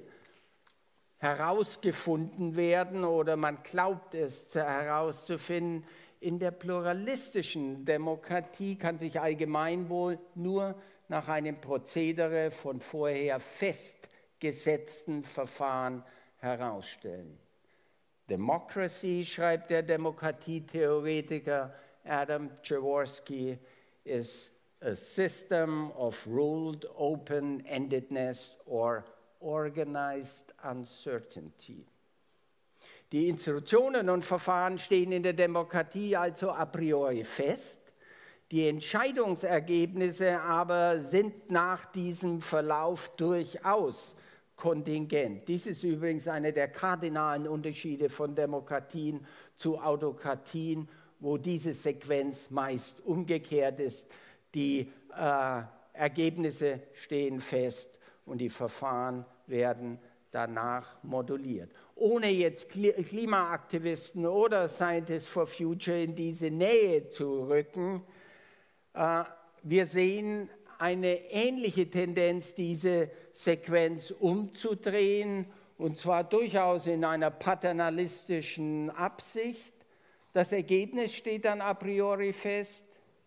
herausgefunden werden oder man glaubt es herauszufinden. In der pluralistischen Demokratie kann sich Allgemeinwohl nur nach einem Prozedere von vorher festgesetzten Verfahren herausstellen. Democracy, schreibt der Demokratietheoretiker Adam Jaworski, is a system of ruled open-endedness or organized uncertainty. Die Institutionen und Verfahren stehen in der Demokratie also a priori fest. Die Entscheidungsergebnisse aber sind nach diesem Verlauf durchaus kontingent. Dies ist übrigens einer der kardinalen Unterschiede von Demokratien zu Autokratien, wo diese Sequenz meist umgekehrt ist. Die äh, Ergebnisse stehen fest und die Verfahren werden danach moduliert. Ohne jetzt Klimaaktivisten oder Scientists for Future in diese Nähe zu rücken, äh, wir sehen eine ähnliche Tendenz, diese Sequenz umzudrehen, und zwar durchaus in einer paternalistischen Absicht. Das Ergebnis steht dann a priori fest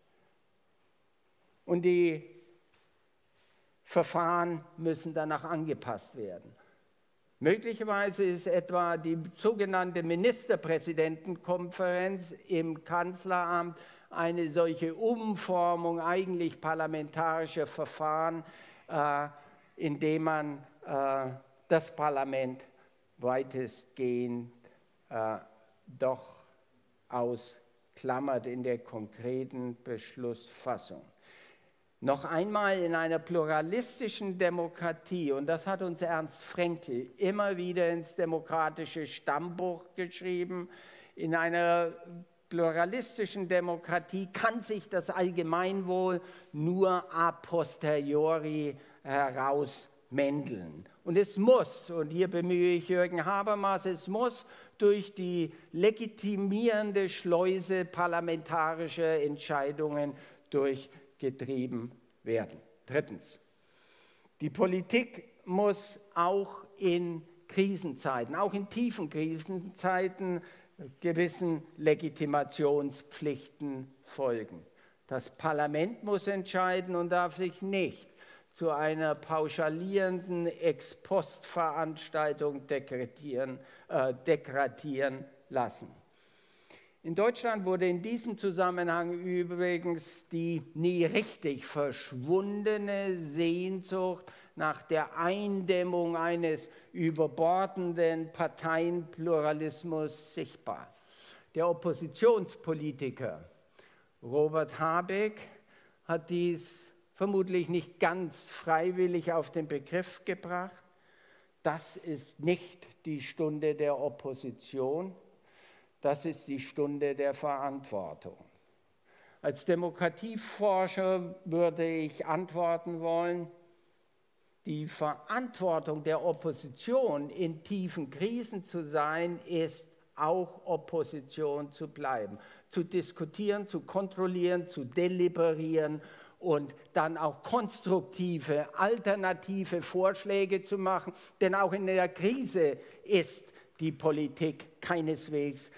und die Verfahren müssen danach angepasst werden. Möglicherweise ist etwa die sogenannte Ministerpräsidentenkonferenz im Kanzleramt eine solche Umformung eigentlich parlamentarischer Verfahren, äh, indem man äh, das Parlament weitestgehend äh, doch ausklammert in der konkreten Beschlussfassung. Noch einmal, in einer pluralistischen Demokratie, und das hat uns Ernst Fraenkel immer wieder ins demokratische Stammbuch geschrieben, in einer pluralistischen Demokratie kann sich das Allgemeinwohl nur a posteriori herausmändeln. Und es muss, und hier bemühe ich Jürgen Habermas, es muss durch die legitimierende Schleuse parlamentarischer Entscheidungen durchgetrieben werden. Drittens, die Politik muss auch in Krisenzeiten, auch in tiefen Krisenzeiten, gewissen Legitimationspflichten folgen. Das Parlament muss entscheiden und darf sich nicht zu einer pauschalierenden Ex-Post-Veranstaltung degradieren, äh, degradieren lassen. In Deutschland wurde in diesem Zusammenhang übrigens die nie richtig verschwundene Sehnsucht nach der Eindämmung eines überbordenden Parteienpluralismus sichtbar. Der Oppositionspolitiker Robert Habeck hat dies vermutlich nicht ganz freiwillig auf den Begriff gebracht. Das ist nicht die Stunde der Opposition, das ist die Stunde der Verantwortung. Als Demokratieforscher würde ich antworten wollen, die Verantwortung der Opposition, in tiefen Krisen zu sein, ist auch Opposition zu bleiben, zu diskutieren, zu kontrollieren, zu deliberieren und dann auch konstruktive, alternative Vorschläge zu machen. Denn auch in der Krise ist die Politik keineswegs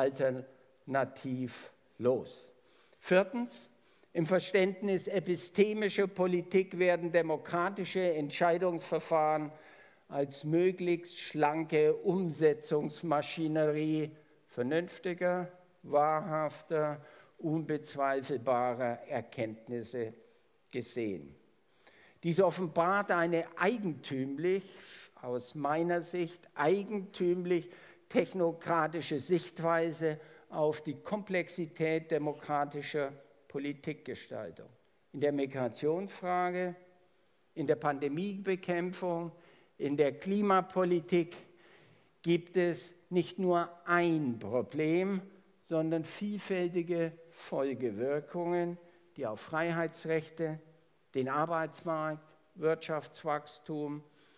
alternativlos. Viertens, im Verständnis epistemischer Politik werden demokratische Entscheidungsverfahren als möglichst schlanke Umsetzungsmaschinerie vernünftiger, wahrhafter, unbezweifelbarer Erkenntnisse gesehen. Dies offenbart eine eigentümlich, aus meiner Sicht eigentümlich technokratische Sichtweise auf die Komplexität demokratischer Politikgestaltung. In der Migrationsfrage, in der Pandemiebekämpfung, in der Klimapolitik gibt es nicht nur ein Problem, sondern vielfältige Folgewirkungen, die auf Freiheitsrechte, den Arbeitsmarkt, Wirtschaftswachstum,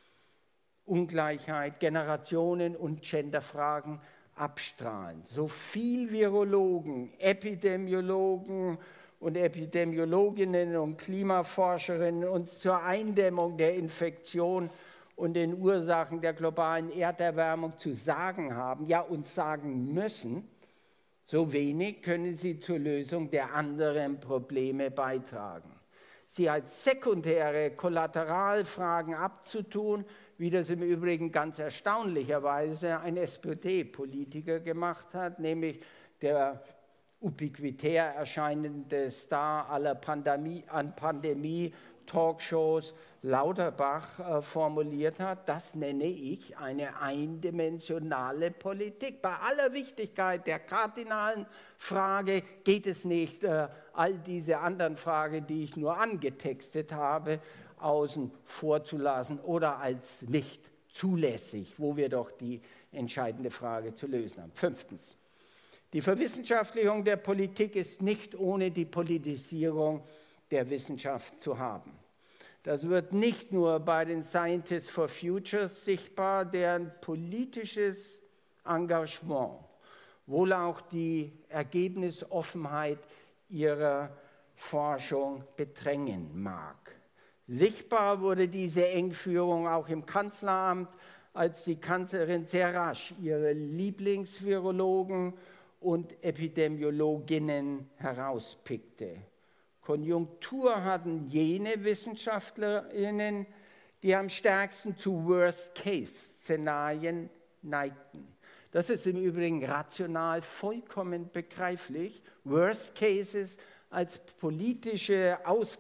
Ungleichheit, Generationen- und Genderfragen abstrahlen. So viel Virologen, Epidemiologen und Epidemiologinnen und Klimaforscherinnen uns zur Eindämmung der Infektion und den Ursachen der globalen Erderwärmung zu sagen haben, ja uns sagen müssen, so wenig können sie zur Lösung der anderen Probleme beitragen. Sie als sekundäre Kollateralfragen abzutun, wie das im Übrigen ganz erstaunlicherweise ein S P D-Politiker gemacht hat, nämlich der ubiquitär erscheinende Star aller Pandemie, an Pandemie-Talkshows Lauterbach äh, formuliert hat, das nenne ich eine eindimensionale Politik. Bei aller Wichtigkeit der kardinalen Frage geht es nicht, äh, all diese anderen Fragen, die ich nur angetextet habe, außen vor zu lassen oder als nicht zulässig, wo wir doch die entscheidende Frage zu lösen haben. Fünftens. Die Verwissenschaftlichung der Politik ist nicht ohne die Politisierung der Wissenschaft zu haben. Das wird nicht nur bei den Scientists for Futures sichtbar, deren politisches Engagement, wohl auch die Ergebnisoffenheit ihrer Forschung bedrängen mag. Sichtbar wurde diese Engführung auch im Kanzleramt, als die Kanzlerin sehr rasch ihre Lieblingsvirologen und Epidemiologinnen herauspickte. Konjunktur hatten jene Wissenschaftlerinnen, die am stärksten zu Worst-Case-Szenarien neigten. Das ist im Übrigen rational vollkommen begreiflich. Worst Cases als politische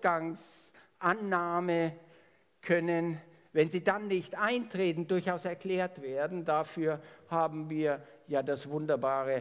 Ausgangsannahme können, wenn sie dann nicht eintreten, durchaus erklärt werden. Dafür haben wir ja das wunderbare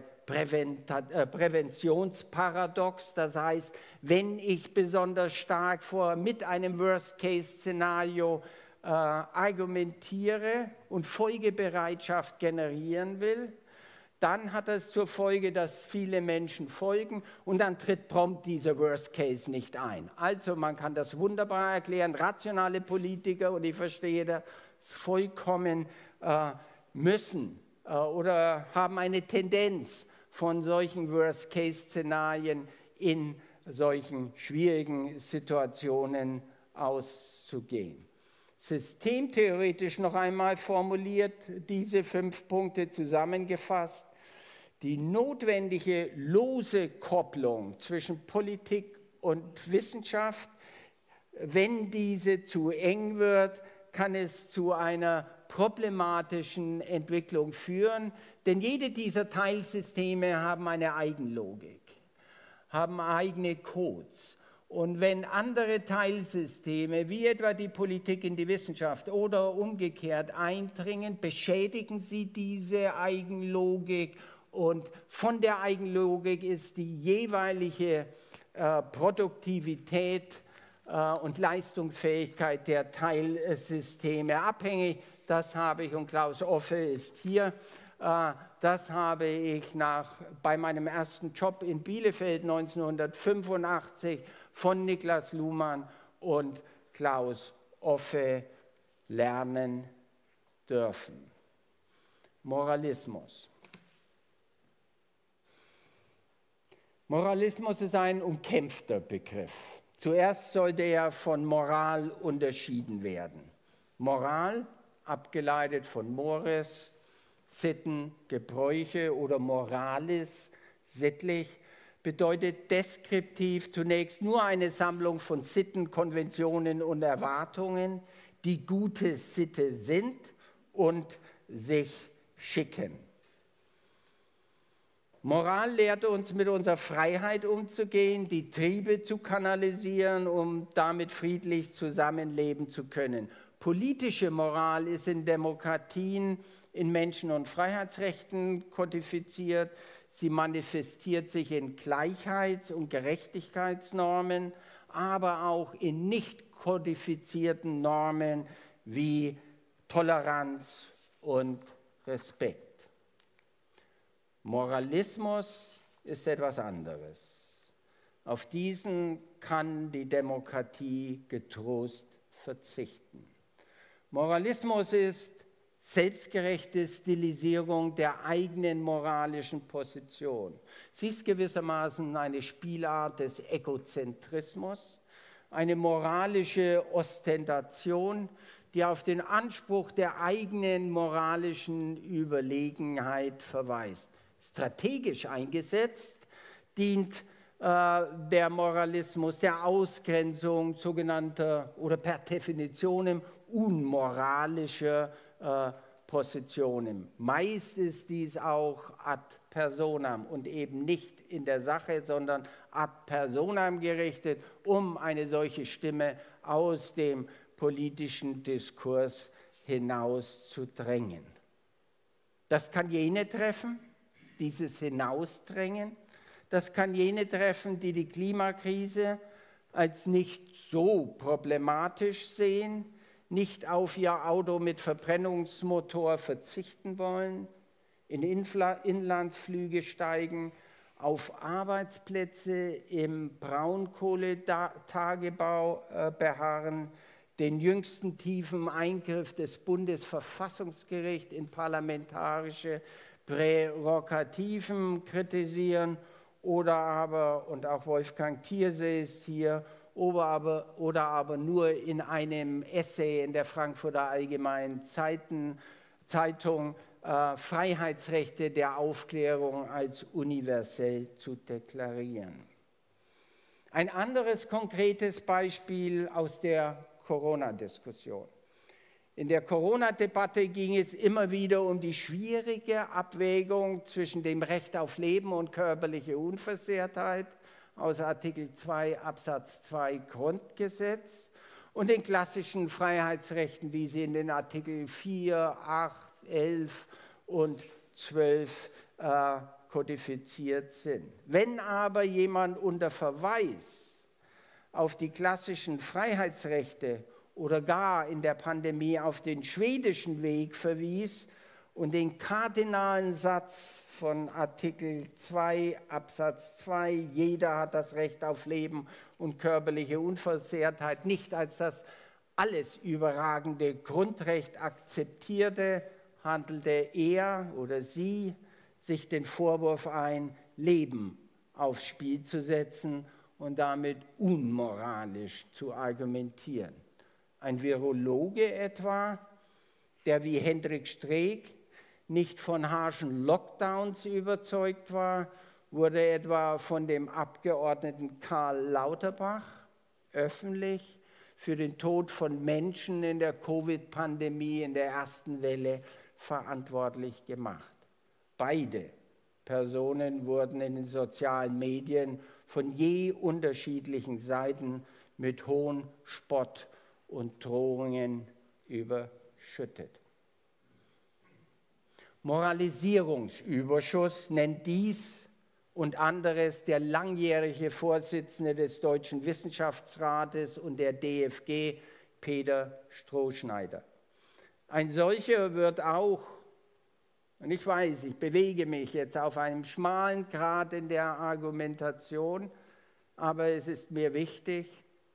Präventionsparadox. Das heißt, wenn ich besonders stark vor mit einem Worst-Case-Szenario äh, argumentiere und Folgebereitschaft generieren will, dann hat das zur Folge, dass viele Menschen folgen und dann tritt prompt dieser Worst Case nicht ein. Also man kann das wunderbar erklären, rationale Politiker, und ich verstehe das vollkommen, äh, müssen äh, oder haben eine Tendenz, von solchen Worst Case Szenarien in solchen schwierigen Situationen auszugehen. Systemtheoretisch noch einmal formuliert, diese fünf Punkte zusammengefasst: Die notwendige lose Kopplung zwischen Politik und Wissenschaft Wenn diese zu eng wird, kann es zu einer problematischen Entwicklung führen, denn jede dieser Teilsysteme haben eine Eigenlogik, haben eigene Codes. Und wenn andere Teilsysteme, wie etwa die Politik in die Wissenschaft oder umgekehrt eindringen, beschädigen sie diese Eigenlogik und von der Eigenlogik ist die jeweilige äh, Produktivität äh, und Leistungsfähigkeit der Teilsysteme abhängig. Das habe ich, und Klaus Offe ist hier, äh, das habe ich nach, bei meinem ersten Job in Bielefeld neunzehnhundertfünfundachtzig von Niklas Luhmann und Klaus Offe lernen dürfen. Moralismus. Moralismus ist ein umkämpfter Begriff. Zuerst sollte er von Moral unterschieden werden. Moral, abgeleitet von Mores, Sitten, Gebräuche oder Moralis, sittlich, bedeutet deskriptiv zunächst nur eine Sammlung von Sitten, Konventionen und Erwartungen, die gute Sitte sind und sich schicken. Moral lehrt uns, mit unserer Freiheit umzugehen, die Triebe zu kanalisieren, um damit friedlich zusammenleben zu können. Politische Moral ist in Demokratien in Menschen- und Freiheitsrechten kodifiziert. Sie manifestiert sich in Gleichheits- und Gerechtigkeitsnormen, aber auch in nicht kodifizierten Normen wie Toleranz und Respekt. Moralismus ist etwas anderes. Auf diesen kann die Demokratie getrost verzichten. Moralismus ist selbstgerechte Stilisierung der eigenen moralischen Position. Sie ist gewissermaßen eine Spielart des Egozentrismus, eine moralische Ostentation, die auf den Anspruch der eigenen moralischen Überlegenheit verweist. Strategisch eingesetzt dient äh, der Moralismus der Ausgrenzung sogenannter oder per Definition unmoralischer äh, Positionen. Meist ist dies auch ad personam und eben nicht in der Sache, sondern ad personam gerichtet, um eine solche Stimme aus dem politischen Diskurs hinauszudrängen. Das kann jene treffen, dieses Hinausdrängen. Das kann jene treffen, die die Klimakrise als nicht so problematisch sehen, nicht auf ihr Auto mit Verbrennungsmotor verzichten wollen, in Infla- Inlandsflüge steigen, auf Arbeitsplätze im Braunkohletagebau äh, beharren, den jüngsten tiefen Eingriff des Bundesverfassungsgerichts in parlamentarische Prärogativen kritisieren oder aber, und auch Wolfgang Thierse ist hier, oder aber, oder aber nur in einem Essay in der Frankfurter Allgemeinen Zeiten, Zeitung äh, Freiheitsrechte der Aufklärung als universell zu deklarieren. Ein anderes konkretes Beispiel aus der Corona-Diskussion. In der Corona-Debatte ging es immer wieder um die schwierige Abwägung zwischen dem Recht auf Leben und körperliche Unversehrtheit aus Artikel zwei Absatz zwei Grundgesetz und den klassischen Freiheitsrechten, wie sie in den Artikel vier, acht, elf und zwölf äh, kodifiziert sind. Wenn aber jemand unter Verweis auf die klassischen Freiheitsrechte oder gar in der Pandemie auf den schwedischen Weg verwies und den kardinalen Satz von Artikel zwei Absatz zwei, jeder hat das Recht auf Leben und körperliche Unversehrtheit, nicht als das alles überragende Grundrecht akzeptierte, handelte er oder sie sich den Vorwurf ein, Leben aufs Spiel zu setzen und damit unmoralisch zu argumentieren. Ein Virologe etwa, der wie Hendrik Streeck nicht von harschen Lockdowns überzeugt war, wurde etwa von dem Abgeordneten Karl Lauterbach öffentlich für den Tod von Menschen in der Covid-Pandemie in der ersten Welle verantwortlich gemacht. Beide Personen wurden in den sozialen Medien von je unterschiedlichen Seiten mit Hohn, Spott und Drohungen überschüttet. Moralisierungsüberschuss nennt dies und anderes der langjährige Vorsitzende des Deutschen Wissenschaftsrates und der D F G, Peter Strohschneider. Ein solcher wird auch, und ich weiß, ich bewege mich jetzt auf einem schmalen Grat in der Argumentation, aber es ist mir wichtig,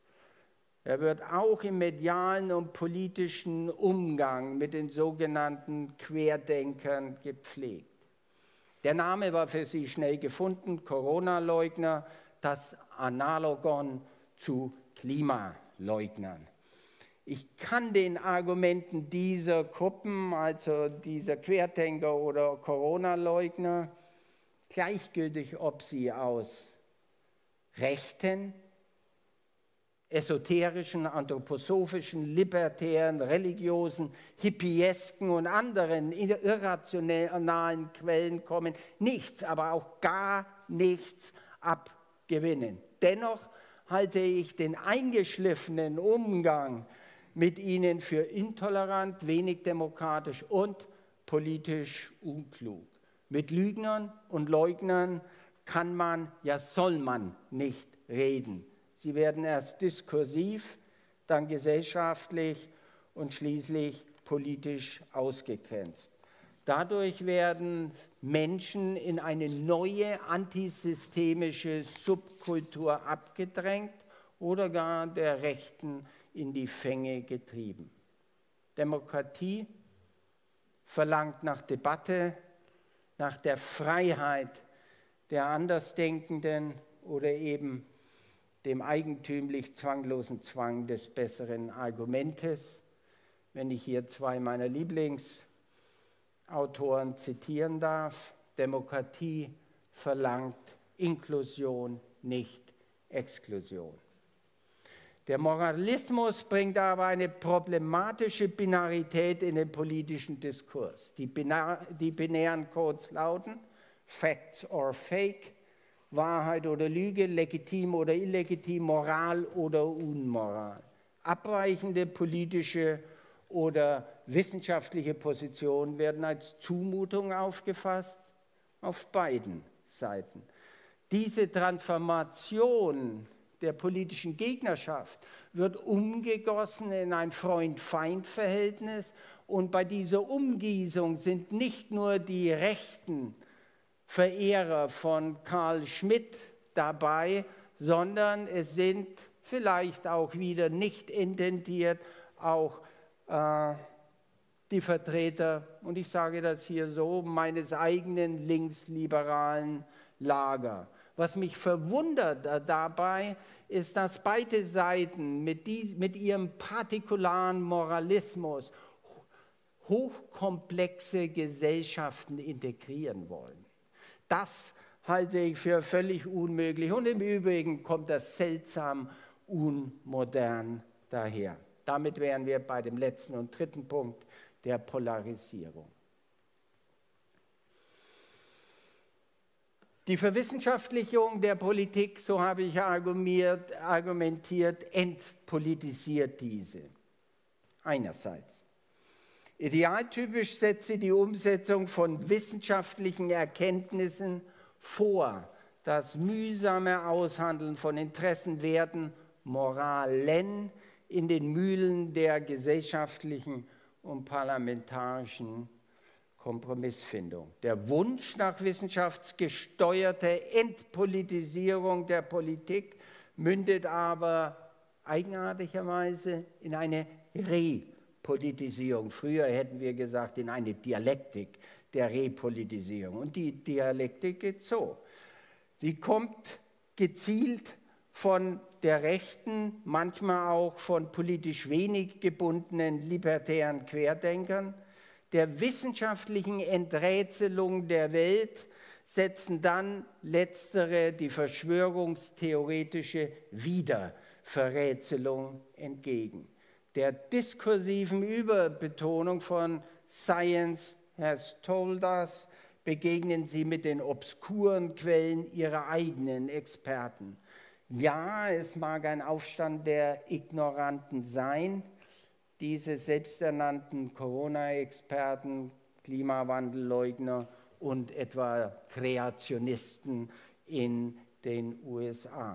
er wird auch im medialen und politischen Umgang mit den sogenannten Querdenkern gepflegt. Der Name war für Sie schnell gefunden, Corona-Leugner, das Analogon zu Klimaleugnern. Ich kann den Argumenten dieser Gruppen, also dieser Querdenker oder Corona-Leugner, gleichgültig, ob sie aus rechten, esoterischen, anthroposophischen, libertären, religiösen, hippiesken und anderen irrationalen Quellen kommen, nichts, aber auch gar nichts abgewinnen. Dennoch halte ich den eingeschliffenen Umgang mit ihnen für intolerant, wenig demokratisch und politisch unklug. Mit Lügnern und Leugnern kann man, ja soll man nicht reden. Sie werden erst diskursiv, dann gesellschaftlich und schließlich politisch ausgegrenzt. Dadurch werden Menschen in eine neue antisystemische Subkultur abgedrängt oder gar der Rechten in die Fänge getrieben. Demokratie verlangt nach Debatte, nach der Freiheit der Andersdenkenden oder eben dem eigentümlich zwanglosen Zwang des besseren Argumentes. Wenn ich hier zwei meiner Lieblingsautoren zitieren darf: Demokratie verlangt Inklusion, nicht Exklusion. Der Moralismus bringt aber eine problematische Binarität in den politischen Diskurs. Die, binar, die binären Codes lauten Facts or Fake, Wahrheit oder Lüge, legitim oder illegitim, Moral oder Unmoral. Abweichende politische oder wissenschaftliche Positionen werden als Zumutung aufgefasst auf beiden Seiten. Diese Transformation der politischen Gegnerschaft wird umgegossen in ein Freund-Feind-Verhältnis, und bei dieser Umgießung sind nicht nur die rechten Verehrer von Carl Schmitt dabei, sondern es sind vielleicht auch wieder nicht intendiert auch äh, die Vertreter, und ich sage das hier so, meines eigenen linksliberalen Lager. Was mich verwundert dabei ist, dass beide Seiten mit, die, mit ihrem partikularen Moralismus hochkomplexe Gesellschaften integrieren wollen. Das halte ich für völlig unmöglich, und im Übrigen kommt das seltsam unmodern daher. Damit wären wir bei dem letzten und dritten Punkt, der Polarisierung. Die Verwissenschaftlichung der Politik, so habe ich argumentiert, argumentiert, entpolitisiert diese. Einerseits. Idealtypisch setzt sie die Umsetzung von wissenschaftlichen Erkenntnissen vor, das mühsame Aushandeln von Interessen, Werten, Moralen in den Mühlen der gesellschaftlichen und parlamentarischen Kompromissfindung. Der Wunsch nach wissenschaftsgesteuerter Entpolitisierung der Politik mündet aber eigenartigerweise in eine Repolitisierung. Früher hätten wir gesagt, in eine Dialektik der Repolitisierung. Und die Dialektik geht so. Sie kommt gezielt von der Rechten, manchmal auch von politisch wenig gebundenen libertären Querdenkern, der wissenschaftlichen Enträtselung der Welt setzen dann letztere die verschwörungstheoretische Wiederverwendung Verrätselung entgegen. Der diskursiven Überbetonung von Science has told us begegnen sie mit den obskuren Quellen ihrer eigenen Experten. Ja, es mag ein Aufstand der Ignoranten sein, diese selbsternannten Corona-Experten, Klimawandelleugner und etwa Kreationisten in den U S A.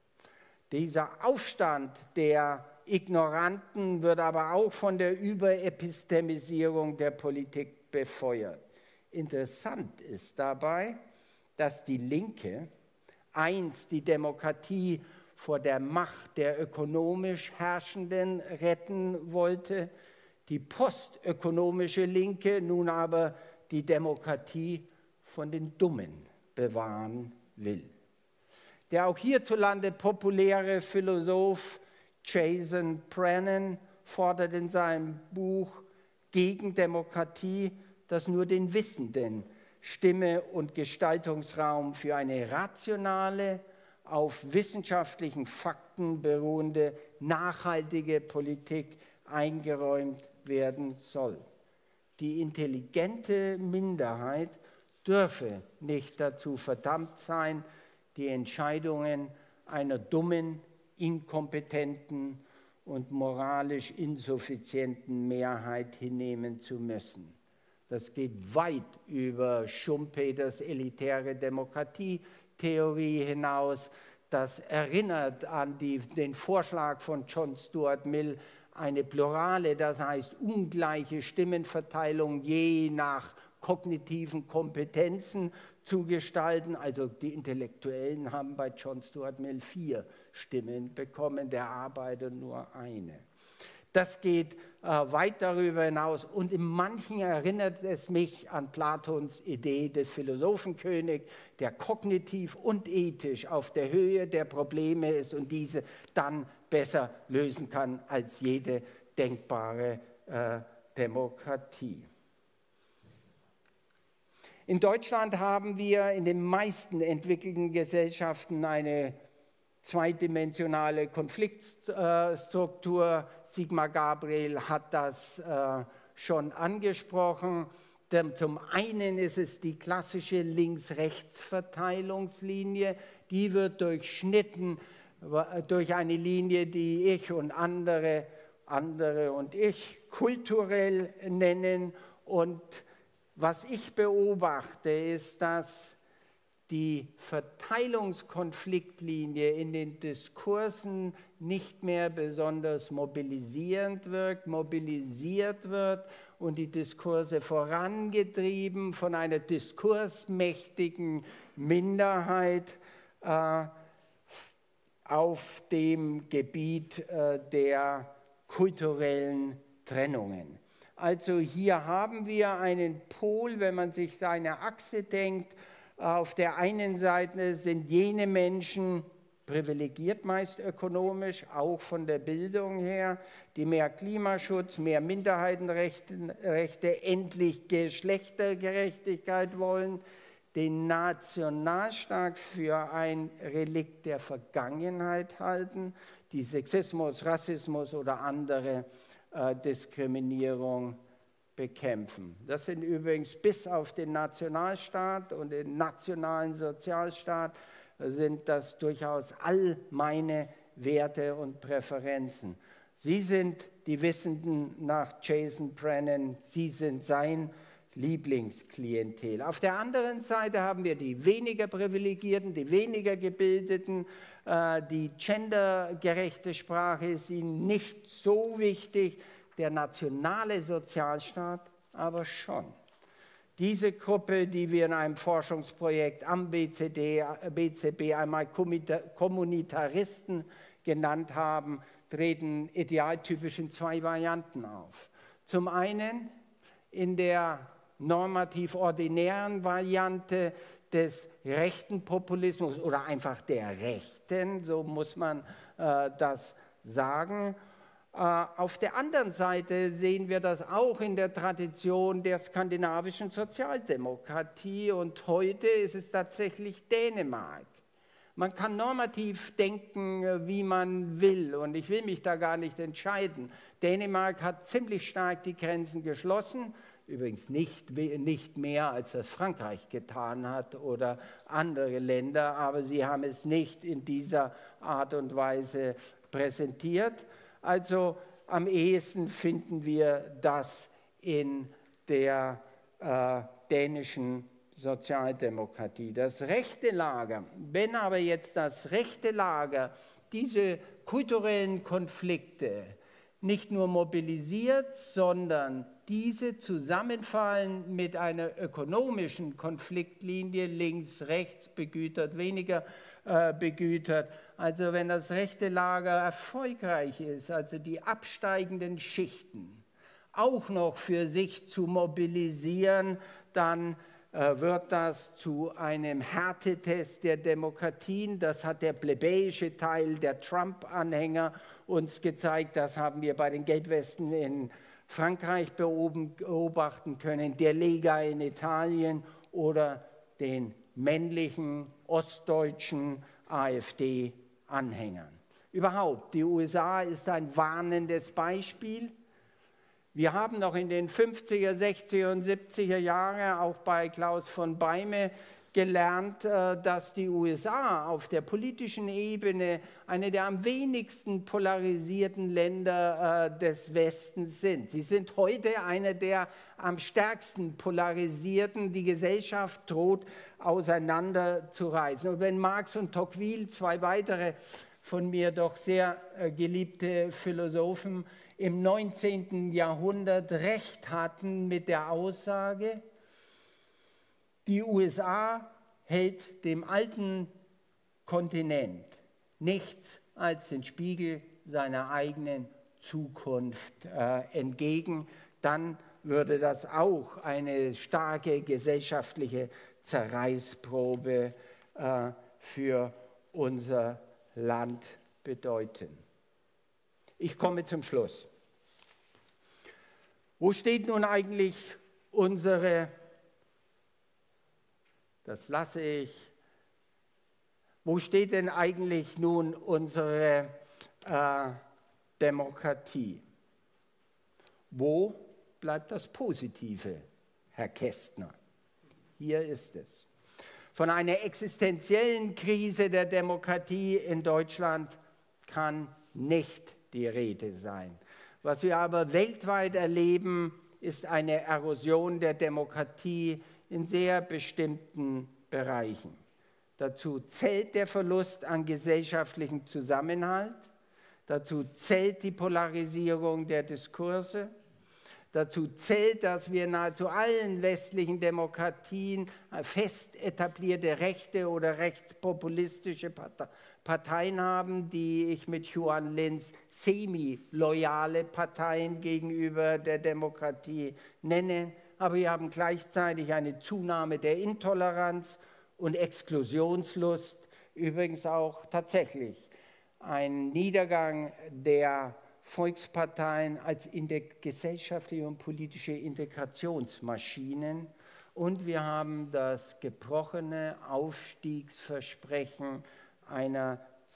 Dieser Aufstand der Ignoranten wird aber auch von der Überepistemisierung der Politik befeuert. Interessant ist dabei, dass die Linke einst die Demokratie vor der Macht der ökonomisch Herrschenden retten wollte, die postökonomische Linke nun aber die Demokratie von den Dummen bewahren will. Der auch hierzulande populäre Philosoph Jason Brennan fordert in seinem Buch Gegen Demokratie, dass nur den Wissenden Stimme und Gestaltungsraum für eine rationale, auf wissenschaftlichen Fakten beruhende, nachhaltige Politik eingeräumt werden soll. Die intelligente Minderheit dürfe nicht dazu verdammt sein, die Entscheidungen einer dummen, inkompetenten und moralisch insuffizienten Mehrheit hinnehmen zu müssen. Das geht weit über Schumpeters elitäre Demokratietheorie hinaus. Das erinnert an die, den Vorschlag von John Stuart Mill, eine plurale, das heißt ungleiche Stimmenverteilung je nach kognitiven Kompetenzen zu gestalten. Also die Intellektuellen haben bei John Stuart Mill vier Stimmen bekommen, der Arbeiter nur eine. Das geht äh, weit darüber hinaus und in manchen erinnert es mich an Platons Idee des Philosophenkönigs, der kognitiv und ethisch auf der Höhe der Probleme ist und diese dann besser lösen kann als jede denkbare äh, Demokratie. In Deutschland haben wir in den meisten entwickelten Gesellschaften eine zweidimensionale Konfliktstruktur. Sigmar Gabriel hat das äh, schon angesprochen. Denn zum einen ist es die klassische Links-Rechts-Verteilungslinie. Die wird durchschnitten durch eine Linie, die ich und andere, andere und ich kulturell nennen. Und was ich beobachte, ist, dass die Verteilungskonfliktlinie in den Diskursen nicht mehr besonders mobilisierend wirkt, mobilisiert wird und die Diskurse vorangetrieben von einer diskursmächtigen Minderheit äh, auf dem Gebiet äh, der kulturellen Trennungen. Also hier haben wir einen Pol, wenn man sich eine Achse denkt. Auf der einen Seite sind jene Menschen privilegiert, meist ökonomisch, auch von der Bildung her, die mehr Klimaschutz, mehr Minderheitenrechte, Rechte, endlich Geschlechtergerechtigkeit wollen, den Nationalstaat für ein Relikt der Vergangenheit halten, die Sexismus, Rassismus oder andere äh, Diskriminierung bekämpfen. Das sind übrigens bis auf den Nationalstaat und den nationalen Sozialstaat sind das durchaus all meine Werte und Präferenzen. Sie sind die Wissenden nach Jason Brennan, Sie sind sein Lieblingsklientel. Auf der anderen Seite haben wir die weniger Privilegierten, die weniger Gebildeten, äh, die gendergerechte Sprache ist ihnen nicht so wichtig, der nationale Sozialstaat aber schon. Diese Gruppe, die wir in einem Forschungsprojekt am B C D, B C B einmal Kommunitaristen genannt haben, treten idealtypisch in zwei Varianten auf. Zum einen in der normativ-ordinären Variante des rechten Populismus oder einfach der Rechten, so muss man äh, das sagen. Auf der anderen Seite sehen wir das auch in der Tradition der skandinavischen Sozialdemokratie und heute ist es tatsächlich Dänemark. Man kann normativ denken, wie man will, und ich will mich da gar nicht entscheiden. Dänemark hat ziemlich stark die Grenzen geschlossen, übrigens nicht, nicht mehr, als das Frankreich getan hat oder andere Länder, aber sie haben es nicht in dieser Art und Weise präsentiert. Also am ehesten finden wir das in der äh, dänischen Sozialdemokratie. Das rechte Lager, wenn aber jetzt das rechte Lager diese kulturellen Konflikte nicht nur mobilisiert, sondern diese zusammenfallen mit einer ökonomischen Konfliktlinie, links, rechts, begütert, weniger äh, begütert. Also wenn das rechte Lager erfolgreich ist, also die absteigenden Schichten auch noch für sich zu mobilisieren, dann äh, wird das zu einem Härtetest der Demokratien. Das hat der plebejische Teil der Trump-Anhänger uns gezeigt. Das haben wir bei den Gelbwesten in Frankreich beobachten können, der Lega in Italien oder den männlichen ostdeutschen AfD-Anhängern. Überhaupt, die U S A ist ein warnendes Beispiel. Wir haben noch in den fünfziger, sechziger und siebziger Jahren auch bei Klaus von Beime gelernt, dass die U S A auf der politischen Ebene eine der am wenigsten polarisierten Länder des Westens sind. Sie sind heute eine der am stärksten polarisierten. Die Gesellschaft droht auseinanderzureißen. Und wenn Marx und Tocqueville, zwei weitere von mir doch sehr geliebte Philosophen, im neunzehnten Jahrhundert recht hatten mit der Aussage, die U S A hält dem alten Kontinent nichts als den Spiegel seiner eigenen Zukunft äh, entgegen, dann würde das auch eine starke gesellschaftliche Zerreißprobe äh, für unser Land bedeuten. Ich komme zum Schluss. Wo steht nun eigentlich unsere, das lasse ich, wo steht denn eigentlich nun unsere äh, Demokratie? Wo bleibt das Positive, Herr Kästner? Hier ist es. Von einer existenziellen Krise der Demokratie in Deutschland kann nicht die Rede sein. Was wir aber weltweit erleben, ist eine Erosion der Demokratie in sehr bestimmten Bereichen. Dazu zählt der Verlust an gesellschaftlichem Zusammenhalt, dazu zählt die Polarisierung der Diskurse, dazu zählt, dass wir nahezu allen westlichen Demokratien fest etablierte rechte oder rechtspopulistische Parteien haben, die ich mit Juan Linz semi-loyale Parteien gegenüber der Demokratie nenne. Aber wir haben gleichzeitig eine Zunahme der Intoleranz und Exklusionslust, übrigens auch tatsächlich ein Niedergang der Volksparteien als gesellschaftliche und politische Integrationsmaschinen. Und wir haben das gebrochene Aufstiegsversprechen einer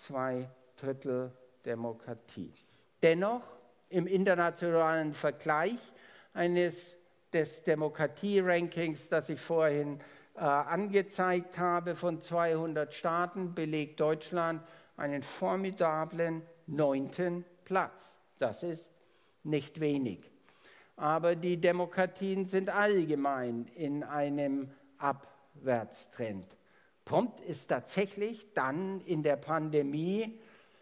Zweidrittel-Demokratie. Dennoch, im internationalen Vergleich eines des Demokratie-Rankings, das ich vorhin äh, angezeigt habe, von zweihundert Staaten, belegt Deutschland einen formidablen neunten Platz. Das ist nicht wenig. Aber die Demokratien sind allgemein in einem Abwärtstrend. Prompt ist tatsächlich dann in der Pandemie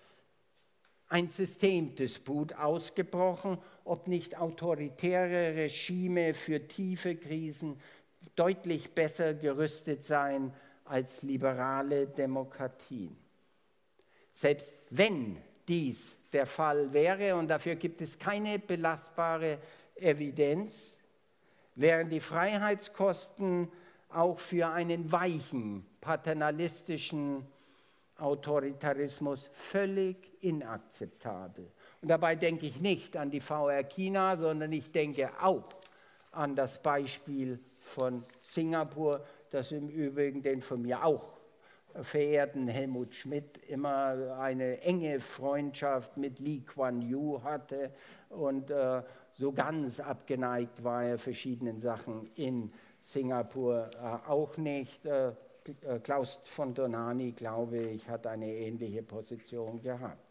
ein Systemdisput ausgebrochen, ob nicht autoritäre Regime für tiefe Krisen deutlich besser gerüstet seien als liberale Demokratien. Selbst wenn dies der Fall wäre, und dafür gibt es keine belastbare Evidenz, wären die Freiheitskosten auch für einen weichen, paternalistischen Autoritarismus völlig inakzeptabel. Und dabei denke ich nicht an die V R China, sondern ich denke auch an das Beispiel von Singapur, das im Übrigen den von mir auch verehrten Helmut Schmidt immer eine enge Freundschaft mit Lee Kuan Yew hatte und äh, so ganz abgeneigt war er verschiedenen Sachen in Singapur äh, auch nicht. Äh, Klaus von Donani, glaube ich, hat eine ähnliche Position gehabt.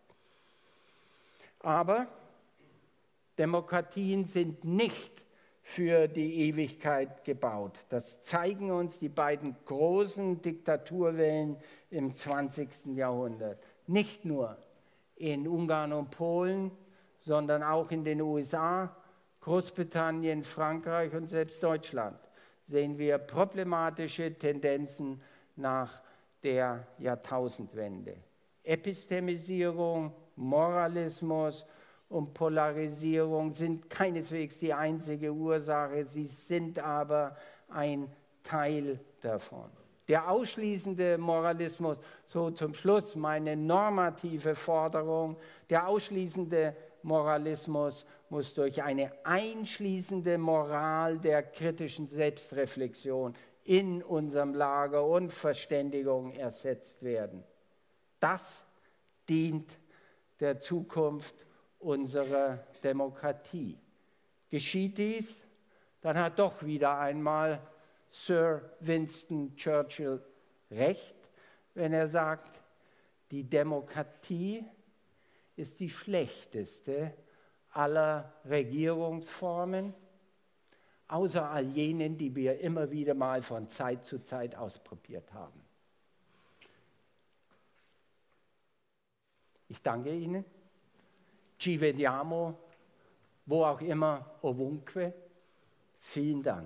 Aber Demokratien sind nicht für die Ewigkeit gebaut. Das zeigen uns die beiden großen Diktaturwellen im zwanzigsten Jahrhundert. Nicht nur in Ungarn und Polen, sondern auch in den U S A, Großbritannien, Frankreich und selbst Deutschland sehen wir problematische Tendenzen nach der Jahrtausendwende. Epistemisierung, Moralismus und Polarisierung sind keineswegs die einzige Ursache, sie sind aber ein Teil davon. Der ausschließende Moralismus, so zum Schluss meine normative Forderung, der ausschließende Moralismus muss durch eine einschließende Moral der kritischen Selbstreflexion in unserem Lager und Verständigung ersetzt werden. Das dient der Zukunft unserer Demokratie. Geschieht dies, dann hat doch wieder einmal Sir Winston Churchill recht, wenn er sagt, die Demokratie ist die schlechteste aller Regierungsformen, außer all jenen, die wir immer wieder mal von Zeit zu Zeit ausprobiert haben. Ich danke Ihnen. Ci vediamo, wo auch immer, ovunque. Vielen Dank.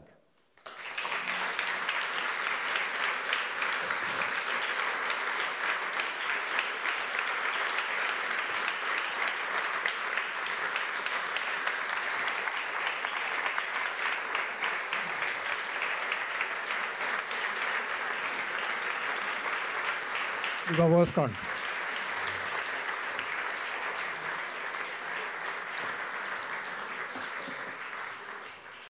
Lieber Wolfgang.